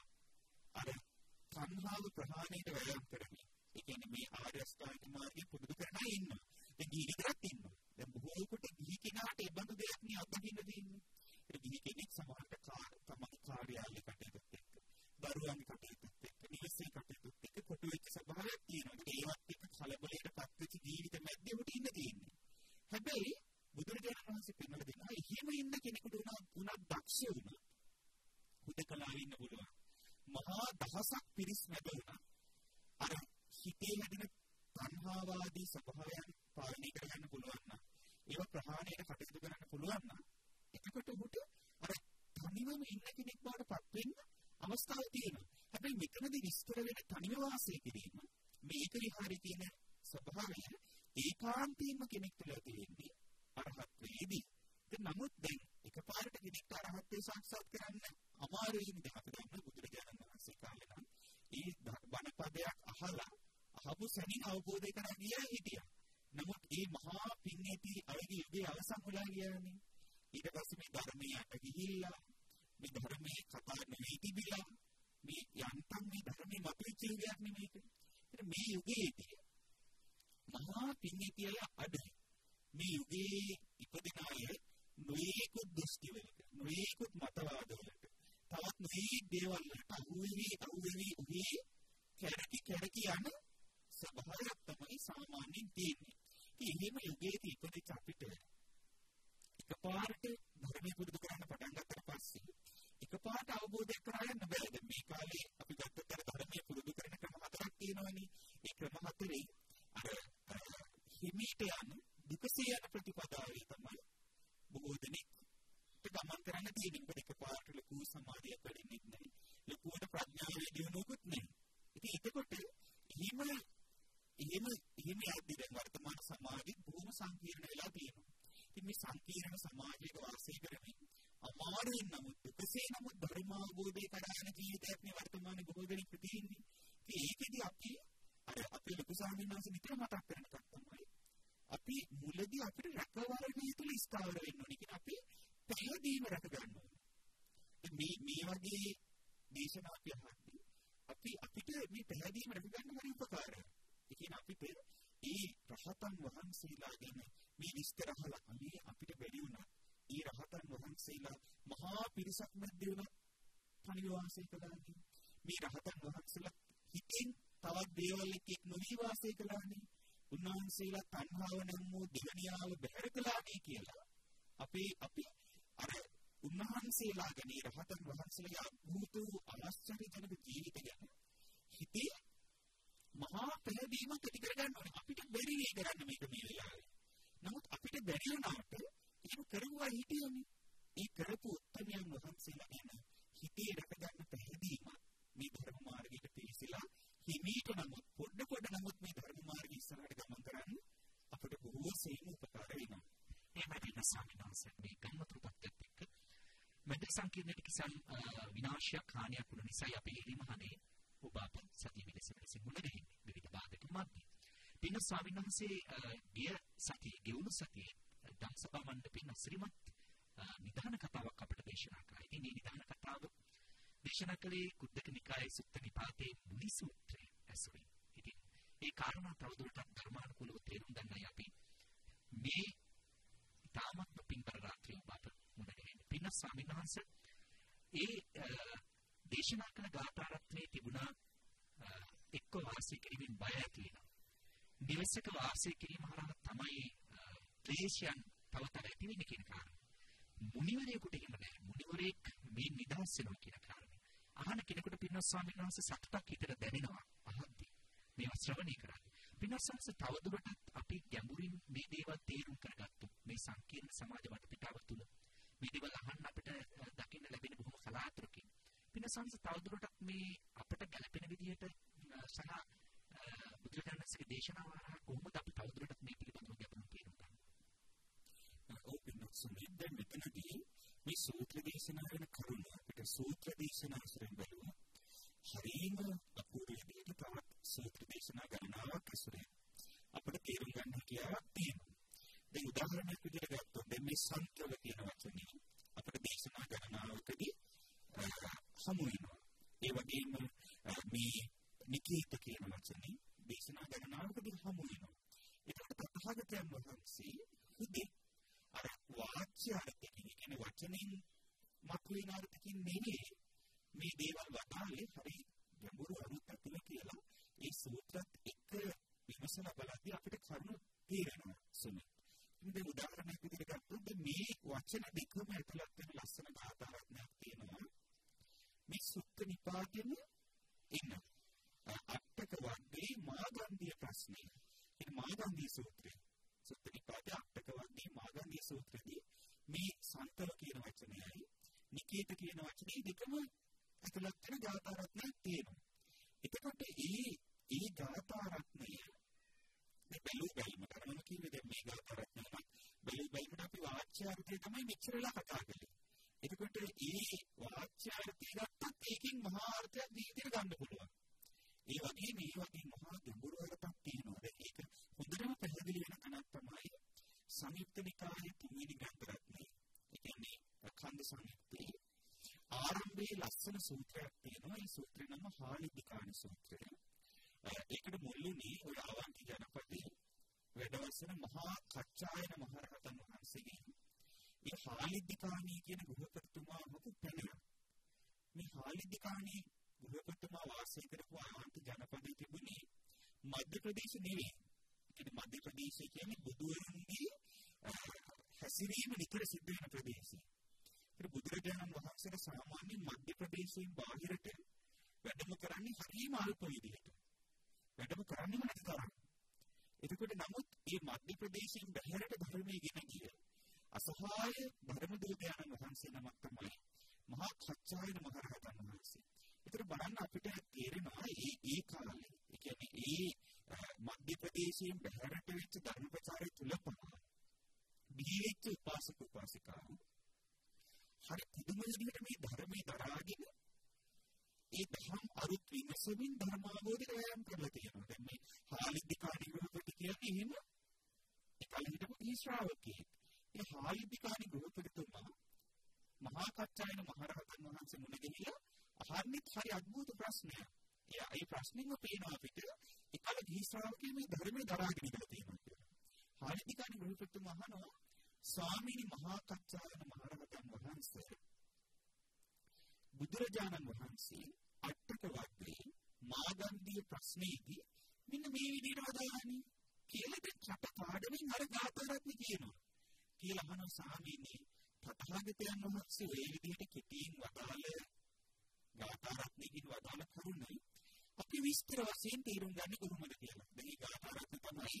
[SPEAKER 2] ඉන්න පුළුවන්. මහා දහසක් පිරිස් මැද වුණා. අර හිතේ හැදෙන තණ්හාවාදී ස්වභාවයන් පාලනය කරගන්න පුළුවන් නම්, ඒවා ප්‍රහාණයට කටයුතු කරන්න පුළුවන් නම්, එතකොට ඔහුට අර තනිවම ඉන්න කෙනෙක් බවට පත් වෙන්න අවස්ථාවක් තියෙනවා. හැබැයි මෙතනදී විස්තර වෙන තනිව වාසය කිරීම, මේක විහාරී කියන ස්වභාවය ඒකාන්තයෙන්ම කෙනෙක් තුළ තියෙන්නේ අරහත්ත්වයේදී. නමුත් දැන් එකපාරට කෙනෙක්ට අරහත්ත්වය සාක්ෂාත් කරන්න අමාරුයි නේද? අපි දන්න බුදුරජාණන් වහන්සේ කාලේ නම් ඒ බණ පදයක් අහලා අහපු සැනින් අවබෝධ කරගන්න ගියා හිටියා. නමුත් ඒ මහා පින්නේදී අයගේ යුගයේ අවසන් වෙලා ගියානේ. ඊට පස්සේ මේ ධර්මයට ගිහිල්ලා මේ ධර්මයේ කතා නෙවෙයි තිබිලා මේ යන්තම් මේ ධර්මයේ මතුවෙච්ච යුගයක් නෙමේක. ඒත් මේ යුගයේදී මහා පින්නේදී අඩ මේ යුගයේ ඉපදෙන අය නොයෙකුත් දෘෂ්ටිවලට, නොයෙකුත් මතවාදවලට, තවත් නොයෙක් දේවල් වලට අහුවෙවි අහුවෙවි උහි කැරකි කැරකි යන ස්වභාවයක් තමයි සාමාන්‍යයෙන් තියෙන්නේ. ඉතින් එහෙම යුගයේදී ඉපදෙච්ච අපිට එකපාරට ධර්මයේ පුරුදු කරන්න පටන් ගත්තට පස්සේ එකපාරට අවබෝධයක් කරගන්න බෑ. දැන් මේ කාලේ අපි ගත්තතර ධර්මයේ පුරුදු කරන ක්‍රම හතරක් තියෙනවානේ. ඒ ක්‍රම හතරේ අර හිමීට යන දුකසේ යන ප්‍රතිපදාවේ තමයි බොහෝ දෙනෙක් ගමන් කරන්න තියෙන්නේ. මොකද එකපාරට ලොකු සමාධියක් වැඩෙන්නේ නැහැ. ලොකුවට ප්‍රඥාව දියුණුවකුත් නැහැ. ඉතින් එතකොට එහෙම එහෙම එහෙම යද්දී දැන් වර්තමාන සමාජෙත් බොහොම සංකීර්ණ වෙලා තියෙනවා. ඉතින් මේ සංකීර්ණ සමාජයක වාසය කරමින් අමාරුවෙන් නමුත් දුකසේ නමුත් ධර්ම අවබෝධය කරගෙන ජීවිතයක් මේ වර්තමානයේ බොහෝ දෙනෙක් තියෙන්නේ. ඉතින් ඒකෙදි අපි අර අපේ ලොකු ස්වාමීන් වහන්සේ නිතර මතක් කරන එකක් තමයි අපි මුලදී අපිට රැකවරණය තුළ ස්ථාවර වෙන්න ඕනේ. කියන අපි පැහැදීම රැක ගන්න ඕනේ. මේ මේ වගේ දේශනා කියහදී අපි අපිට මේ පැහැදීම රැක ගන්න හරි උපකාරයි. ඒ කියන්නේ අපිට ඒ රහතන් වහන්සේලා ගැන මේ විස්තර අහලා අනේ අපිට බැරි වුණා. ඒ රහතන් වහන්සේලා මහා පිරිසක් මැද්දේ වුණා තනිව වාසය කළානේ. මේ රහතන් වහන්සේලා හිතින් තවත් දේවල් එක්ක නොවි වාසය කළානේ. උන්වහන්සේලා තණ්හාව නම් වූ දෙවනියාව බැහැර කළානේ කියලා. අපි අපි අර උන්වහන්සේලා ගැන රහතන් වහන්සේලා අద్භූත වූ ආශ්චර්යජනක ජීවිත ගැන හිතේ මහා පැහැදීමක් ඇති කරගන්න ඕනේ. අපිට බැරි වේ කරන්න මේක මේ වෙලාවේ. නමුත් අපිට බැරි වුණාට ඒක කරුවා හිටියනේ. ඒ කරපු උත්තරයන් වහන්සේලා ගැන හිතේ රැකගන්න පැහැදීම මේ ධර්ම මාර්ගයට පිවිසලා හිමීට නමුත් පොඩ පොඩ නමුත් මේ ධර්ම මාර්ගය ඉස්සරහට ගමන් කරන්න අපිට බොහෝ සේම උපකාර වෙනවා.
[SPEAKER 1] එහෙමයි ස්වාමීන් වහන්සේ. මේ ගම්මතුපත්ත් එක්ක මෙද සංකීර්ණ කිසම් විනාශයක් හානියක් වුණ නිසා අපි එලිමහනේ ඔබ අප සතිය විදස වෙනස මුණ ගැහින්නේ විවිධ බාධක මැද්දේ. පින්න ස්වාමීන් වහන්සේ ගිය සතියේ ගෙවුණු සතියේ ධම්සභා මණ්ඩපේ ශ්‍රීමත් නිදාන කතාවක් අපිට දේශනා කළා. ඉතින් මේ නිදාන කතාව දේශනා කළේ කුද්දක නිකායේ සුත්ත නිපාතේ මුනි සූත්‍රය ඇසුරින්. ඉතින් ඒ කාරණා තවදුරටත් ධර්මානුකූලව තේරුම් ගන්නයි අපි මේ තාමත්ම පින්බර රාත්‍රිය ඔබ අප මුණ ගැහෙන්නේ. පින්න ස්වාමීන් වහන්සේ ඒ දේශනා කළ ගාථා රත්නයේ තිබුණා එක්ක වාසය කිරීමෙන් බය ඇති වෙනවා. නිවසක වාසය කිරීම හරහා තමයි ක්ලේශයන් තවතර ඇති වෙන්නේ කියන කාරණා. මුනිවරයෙකුට එහෙම නැහැ. මුනිවරයෙක් මේ නිදහස් වෙනවා කියන කාරණේ. අහන කෙනෙකුට පින්වත් ස්වාමීන් වහන්සේ සතුටක් හිතට දැනෙනවා. අහද්දී මේවා ශ්‍රවණය කරන්නේ. පින්වත් සංස තවදුරටත් අපි ගැඹුරින් මේ දේවල් තේරුම් කරගත්තු මේ සංකීර්ණ සමාජ වටපිටාව තුළ මේ දේවල් අහන්න අපිට දකින්න ලැබෙන බොහොම කලාතුරකින්. පින්වත් සංස තවදුරටත් මේ අපිට ගැළපෙන විදිහට සහ බුදුරජාණන්සේගේ දේශනාව හරහා කොහොමද අපි තවදුරටත් මේ පිළිබඳව ගැඹුරින් තේරුම් ගන්නේ?
[SPEAKER 2] ඔව් පින්වත් සුනිත් දැන් මෙතනදී මේ සූත්‍ර දේශනා වෙන කරුණ අපිට සූත්‍ර දේශනා අසුරෙන් බලුවා. හරියම අපූර්ව විදිහට තවත් සූත්‍ර දේශනා ගණනාවක් අසුරෙන් අපිට තේරුම් ගන්න හැකියාවක් තියෙනවා. දැන් උදාහරණයක් විදිහට ගත්තොත් දැන් මේ සංකල්ප කියන වචනේ අපිට දේශනා ගණනාවකදී හමු වෙනවා. ඒ වගේම මේ නිකීත කියන වචනේ දේශනා ගණනාවකදී හමු වෙනවා. ඒකට තථාගතයන් වහන්සේ හුදේ අර වාක්‍ය අර්ථකින් කියන්නේ වචනෙන් මතුවෙන අර්ථකින් නෙමෙයි මේ දේවල් වදාලේ හරි ගැඹුරු අර්ථයක් තුල කියලා ඒ සූත්‍රත් එක්ක විමසලා බලද්දී අපිට කරුණු තේරෙනවා සුමි. ඉතින් උදාහරණයක් විදිහට ගත්තොත් මේ වචන දෙකම ඇතුළත් වෙන ලස්සන ගාථා රත්නයක් තියෙනවා. මේ සංයුක්ත නිපාතෙම ඉන්න. අටක වර්ගයේ මාගන්ධිය ප්‍රශ්නය. ඒ මාගන්ධිය සූත්‍රය. සුත්ත නිපාතේ අටක වර්ගයේ මාගන්ධිය සූත්‍රයේදී මේ සන්තව කියන වචනයයි නිකේත කියන වචනේ දෙකම ඇතුළත් වෙන ගාථා රත්නයක් තියෙනවා. එතකොට ඒ ඒ ගාථා රත්නය මේ බැලු බැලීම කරනවා කියන්නේ දැන් මේ ගාථා රත්නය බැලු බැලීමට අපි වාක්‍යාර්ථය තමයි මෙච්චරලා කතා කරන්නේ. එතකොට ඒ වාක්‍යාර්ථය ගත්තත් ඒකෙන් මහා අර්ථයක් දීලා ගන්න පුළුවන්. ඒ වගේ මේ වගේ මහා ගැඹුරු අර්ථයක් තියෙනවා. ඒක හොඳටම පැහැදිලි වෙන තැනක් තමයි සංයුක්ත නිකායේ තුන්වෙනි ග්‍රන්ථ රත්නය. ඒ කියන්නේ ඛණ්ඩ සංයුත්තේ ආරම්භයේ ලස්සන සූත්‍රයක් තියෙනවා. ඒ සූත්‍රේ නම හාලිදිකානි සූත්‍රය. ඒකට මුල්ුනේ ඔය ආවන්ති ජනපදයේ වැඩවසන මහා කච්චායන මහරහතන් වහන්සේගෙන් මේ හාලිදිකානි කියන ගෘහපතිතුමා මොකද පැනලා. මේ හාලිදිකානි ගෘහපතිතුමා වාසය කරපු ආවන්ති ජනපදයේ තිබුණේ මධ්‍ය ප්‍රදේශ නෙවෙයි. ඒ කියන්නේ මධ්‍ය ප්‍රදේශය කියන්නේ බුදුරජාණන්ගේ හැසිරීම නිතර සිද්ධ වෙන ප්‍රදේශය. ඒ බුදුරජාණන් වහන්සේට සාමාන්‍ය මධ්‍ය ප්‍රදේශයෙන් බාහිරට වැඩම කරන්නේ හරිම අල්ප විදිහට. වැඩම කරන්නේ නැති තරම්. එතකොට නමුත් මේ මධ්‍ය ප්‍රදේශයෙන් බැහැරට ධර්මයේ ගෙන ගිය අසහාය ධර්ම දූතයන් වහන්සේ නමක් තමයි මහා කච්චායන මහරහතන් වහන්සේ. ඒතර බලන්න අපිට තේරෙනවා මේ ඒ කාලේ, ඒ කියන්නේ ඒ මධ්‍ය ප්‍රදේශයෙන් බැහැරට වෙච්ච ධර්ම ප්‍රචාරය තුල පවා බිහිවෙච්ච උපාසක උපාසිකාවෝ හරි පුදුම විදිහට මේ ධර්මයේ දරාගෙන ඒ දහම් අරුත් විමසමින් ධර්ම අවබෝධයට වෑයම් කරලා තියෙනවා. දැන් මේ හාලිදිකානි ගෘහපති කියන්නේ එහෙම ඒ කලින් හිටපු ඊ ශ්‍රාවකයෙක්. ඒ හාලිදිකානි ගෘහපතිතුමා මහා කච්චායන මහරහතන් වහන්සේ මුණ ගැහිලා අහන්නේ හරි අద్భుත ප්‍රශ්නයක්. එයා ඒ ප්‍රශ්نين පේනවා අපිට ඒකල ඊ ශ්‍රාවකයෙක් මේ ධර්මයේ දරාගෙන ඉඳලා තියෙනවා කියලා. හාලිදිකානි ගෘහපතිතුමා අහනවා ස්වාමීනි මහා කච්චායන මහරහතන් වහන්සේ බුදුරජාණන් වහන්සේ අටක වර්ගයේ මාගන්ධිය ප්‍රශ්නයේදී මෙන්න මේ විදිහට වදාළානේ කියලා කට පාඩමින් අර ගාථාරත්නේ කියනවා. කියලා අහන ස්වාමීනි තථාගතයන් වහන්සේ මේ විදිහට කෙටියෙන් වදාළ ගාථාරත්නකින් වදාළ කරුණයි අපි විස්තර වශයෙන් තේරුම් ගන්න කොහොමද කියලා. දැන් මේ ගාථාරත්න තමයි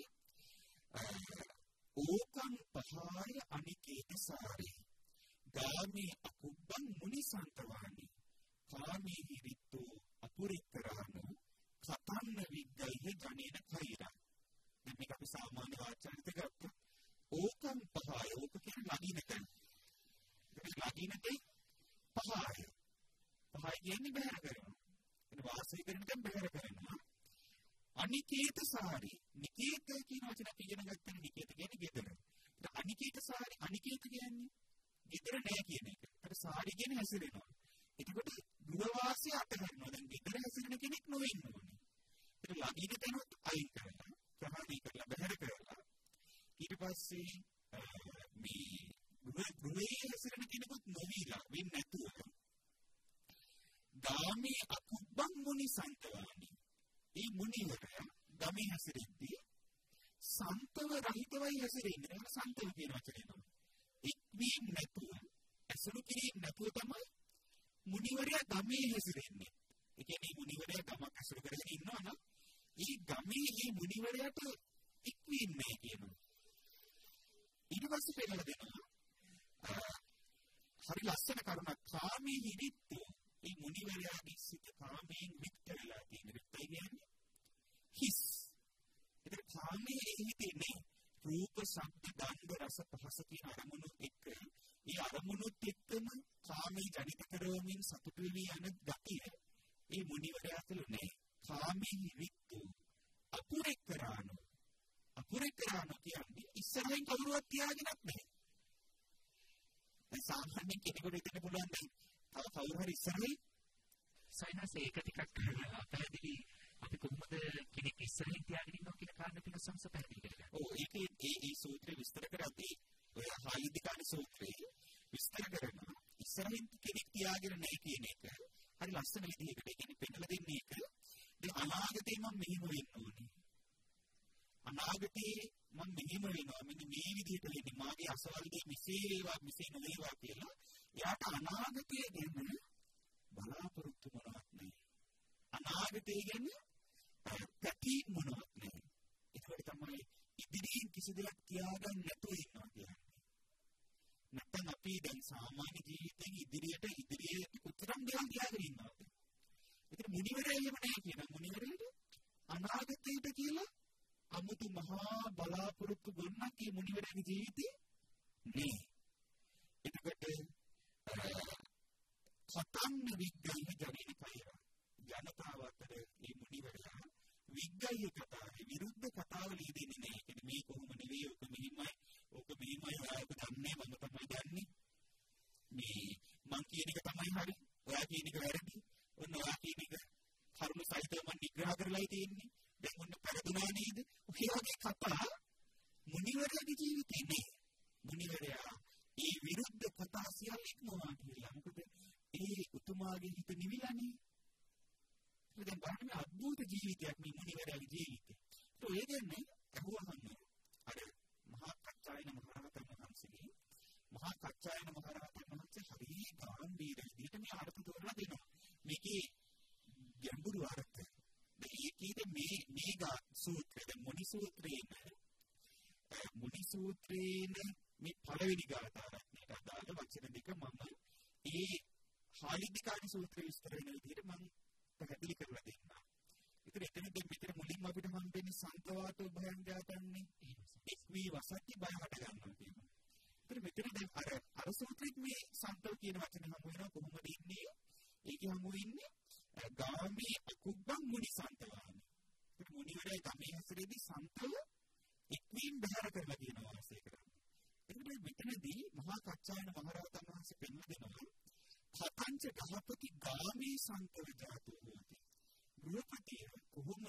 [SPEAKER 2] ඕකං පහාය අනිකේත සාරේ ගාමේ අකුබ්බං මුනිසන්තවානි කාමේ හිරිත්තෝ අපුරික්කරානෝ කතන්න විද්දයිහ ජනේන කෛරා. දැන් මේක අපි සාමාන්‍ය වාචාරිත ගත්තොත් ඕකං පහාය ඕක කියන්නේ ලගිනට. ලගිනට පහාය පහාය කියන්නේ බහැර කරනවා. ඒ වාසය කරනකම් බහැර කරනවා. අනිකේත සාරි නිකේත කියන වචන අපි ඉගෙන ගත්තා. නිකේත කියන්නේ ගෙදර. අනිකේත සාරි අනිකේත කියන්නේ ගෙදර නෑ කියන එක. ඒකට සාරි කියන්නේ හැසිරෙනවා. එතකොට ගෘහවාසය අතහරිනවා. දැන් ගෙදර හැසිරෙන කෙනෙක් නොවෙන්න ඕනේ. ඒක ලගින තැනොත් අයින් කරලා ප්‍රහාණය කරලා බහැර කරලා ඊට පස්සේ මේ ගෘහ ගෘහයේ හැසිරෙන කෙනෙකුත් නොවිලා වෙන්නේ නැතුව ගාමේ අකුබ්බං මුනිසන්තවානි ඒ මුනිවරයා ගමේ හැසිරෙද්දී සන්තව රහිතවයි හැසිරෙන්නේ. ඒක සන්තව කියන වචනේ නම. ඉක්වීම නැතුව ඇසුරු කිරීම නැතුව තමයි මුනිවරයා ගමේ හැසිරෙන්නේ. ඒ කියන්නේ මුනිවරයා ගමක් ඇසුරු කරගෙන ඉන්නවා නම් ඒ ගමේ මේ මුනිවරයාට ඉක්වීම නැහැ කියනවා. ඊට පස්සේ පෙන්නලා දෙනවා හරි ලස්සන කරුණක්. කාමී හිරිත්තෝ ඒ මුනිවරයාගේ සිත කාමයෙන් වික්ත වෙලා තියෙන වික්තය කියන්නේ හිස්. ඒක කාමයේ හිතේ රූප ශබ්ද ගන්ධ රස පහස කියන අරමුණු එක්ක ඒ අරමුණුත් එක්කම කාමී ජනිත කරවමින් සතුටු වෙවි යන ගතිය ඒ මුනිවරයා තුළ නැහැ. කාමී හිරිත්තු අපුරෙක්කරානෝ අපුරෙක්කරානෝ කියන්නේ ඉස්සරහින් කවුරුවත් තියාගෙනත් නැහැ. ඒ සාමාන්‍ය කෙනෙකුට හිතන්න පුළුවන් දැන් තව කවුරු හරි ඉස්සරහින් සයිනස් ඒක ටිකක් පැහැදිලි. අපි කොහොමද කෙනෙක් ඉස්සරහින් තියාගෙන ඉන්නවා කියන කාරණේ පින සංස පැහැදිලි කරගන්න. ඔව් ඒකේ ඒ ඒ සූත්‍රය විස්තර කරද්දී ඔය හාලිදිකානි සූත්‍රයේ විස්තර කරනවා ඉස්සරහින් කෙනෙක් තියාගෙන නැහැ කියන එක. හරි ලස්සන විදිහකට ඒ කියන්නේ පෙන්නලා දෙන්නේ ඒක. දැන් අනාගතේ මම මෙහෙම වෙන්න ඕනේ. අනාගතේ මම මෙහෙම වෙනවා. මෙන්න මේ විදිහට වෙන්නේ. මාගේ අසවල් දේ මෙසේ වේවා මෙසේ නොවේවා කියලා. එයාට අනාගතයේ ගැන බලාපොරොත්තු මොනවත් නැහැ. අනාගතය ගැන පැති මොනවත් නැහැ. ඒකට තමයි ඉදිරියෙන් කිසි දෙයක් තියාගන්න නැතුව ඉන්නවා කියන්නේ. නැත්නම් අපි දැන් සාමාන්‍ය ජීවිතේ ඉදිරියට ඉදිරියේ උතරම් දේවල් තියාගෙන ඉන්නවා. ඒකට මුනිවරයෙම නැහැ කියන මුනිවරයෙට අනාගතයට කියලා අමුතු මහා බලාපොරොත්තු ගොන්නක් මේ මුනිවරයාගේ ජීවිතේ නෑ. එතකොට සතන්න විග්ගය ජනින කය ජනතාව අතර මේ මුනිවරයා විග්ගය කතාවේ විරුද්ධ කතාව ලියදෙන්නේ නෑ. කියන්නේ මේ කොහොම නෙවෙයි ඔක මෙහිමයි ඔක මෙහිමයි ඔයාලට දන්නේ මම තමයි දන්නේ. මේ මං කියන එක තමයි හරි. ඔයා කියන එක වැරදි. ඔන්න ඔයා කියන එක කරුණු සහිතව මම නිග්‍රහ කරලායි තියෙන්නේ. දැන් ඔන්න පෙරදුනා නේද? ඔය වගේ කතා මුනිවරයාගේ ජීවිතේ නෑ. මුනිවරයා ඒ විරුද්ධ කතා සියල්ල ඉක්මවා කියලා. මොකද ඒ උතුමාගේ හිත නිවිලානේ. දැන් බලන්න මේ අද්භූත ජීවිතයක් මේ මුනිවරයාගේ ජීවිතේ. ඒ ඒ කියන්නේ අහුවහම අර මහා කච්චායන මහරහතන් වහන්සේගේ මහා කච්චායන මහරහතන් වහන්සේ හරිය ගාම්භීර විදිහට මේ අර්ථ තෝරලා දෙනවා. මේකේ ගැඹුරු අර්ථය. ඒකේ මේ මේගා සූත්‍රයේ මුනි සූත්‍රයේ මුනි සූත්‍රයේ මේ පළවෙනි ගාථාවට අදාළ වචන දෙක මම ඒ හාලිදිකානි සූත්‍රයේ විස්තර වෙන විදිහට මම පැහැදිලි කරලා දෙන්නම්. ඒතර එතනදී මෙතන මුලින්ම අපිට හම්බෙන්නේ සංතවාතෝ භයං ජාතන්නේ. එක් වී වසති බය හට ගන්නවා කියනවා. ඒතර මෙතනදී අර අර සූත්‍රයේ මේ සංතව කියන වචනේ හමු වෙනවා කොහොමද ඉන්නේ? ඒකේ හමු වෙන්නේ ගාමී අකුබ්බං මුනි සංතවානි. ඒතර මුනිවරයා ගමේ හැසිරෙද්දී සංතව එක්වීම බහැර කරලා කියනවා වාසය කරන්නේ. එතකොට මෙතනදී මහා කච්චායන මහරහතන් වහන්සේ පෙන්වා දෙනවා කතංච ගහපති ගාමී සංතව ජාතෝ හෝති. ගෘහපතිය කොහොමද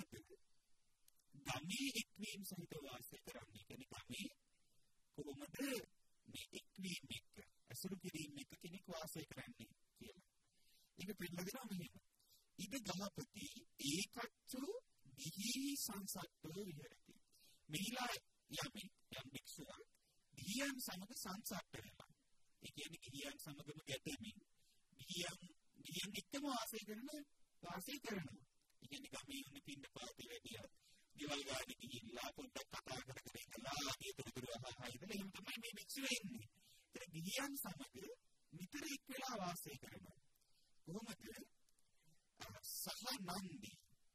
[SPEAKER 2] ගමේ එක්වීම සහිත වාසය කරන්නේ? කියන්නේ ගමේ කොහොමද මේ එක්වීම එක්ක අසුරු කිරීම එක්ක කෙනෙක් වාසය කරන්නේ කියලා. ඒක පෙන්වා දෙනවා මෙහෙම. ඉද ගහපති ඒකච්චු දිහි සංසත්තෝ විහෙරති. මෙහිලා යමි යම් වික්ෂුවක් ගිහියන් සමග සංසට්ට වෙනවා. ඒ කියන්නේ ගිහියන් සමගම ගැටෙමින් ගිහියන් ගිහියන් එක්කම වාසය කරන වාසය කරනවා. ඒ කියන්නේ ගමේ උන් පින්ඩ පාතේ වැඩියා. ගෙවල් ගානේ ගිහිල්ලා පොඩ්ඩක් කතා කර කර ඉඳලා ඊටුදුර අහහා ඉඳලා එහෙම තමයි මේ වික්ෂුව ඉන්නේ. ඒත් ගිහියන් සමග නිතර එක් වෙලා වාසය කරනවා. කොහොමද? සහ නන්දි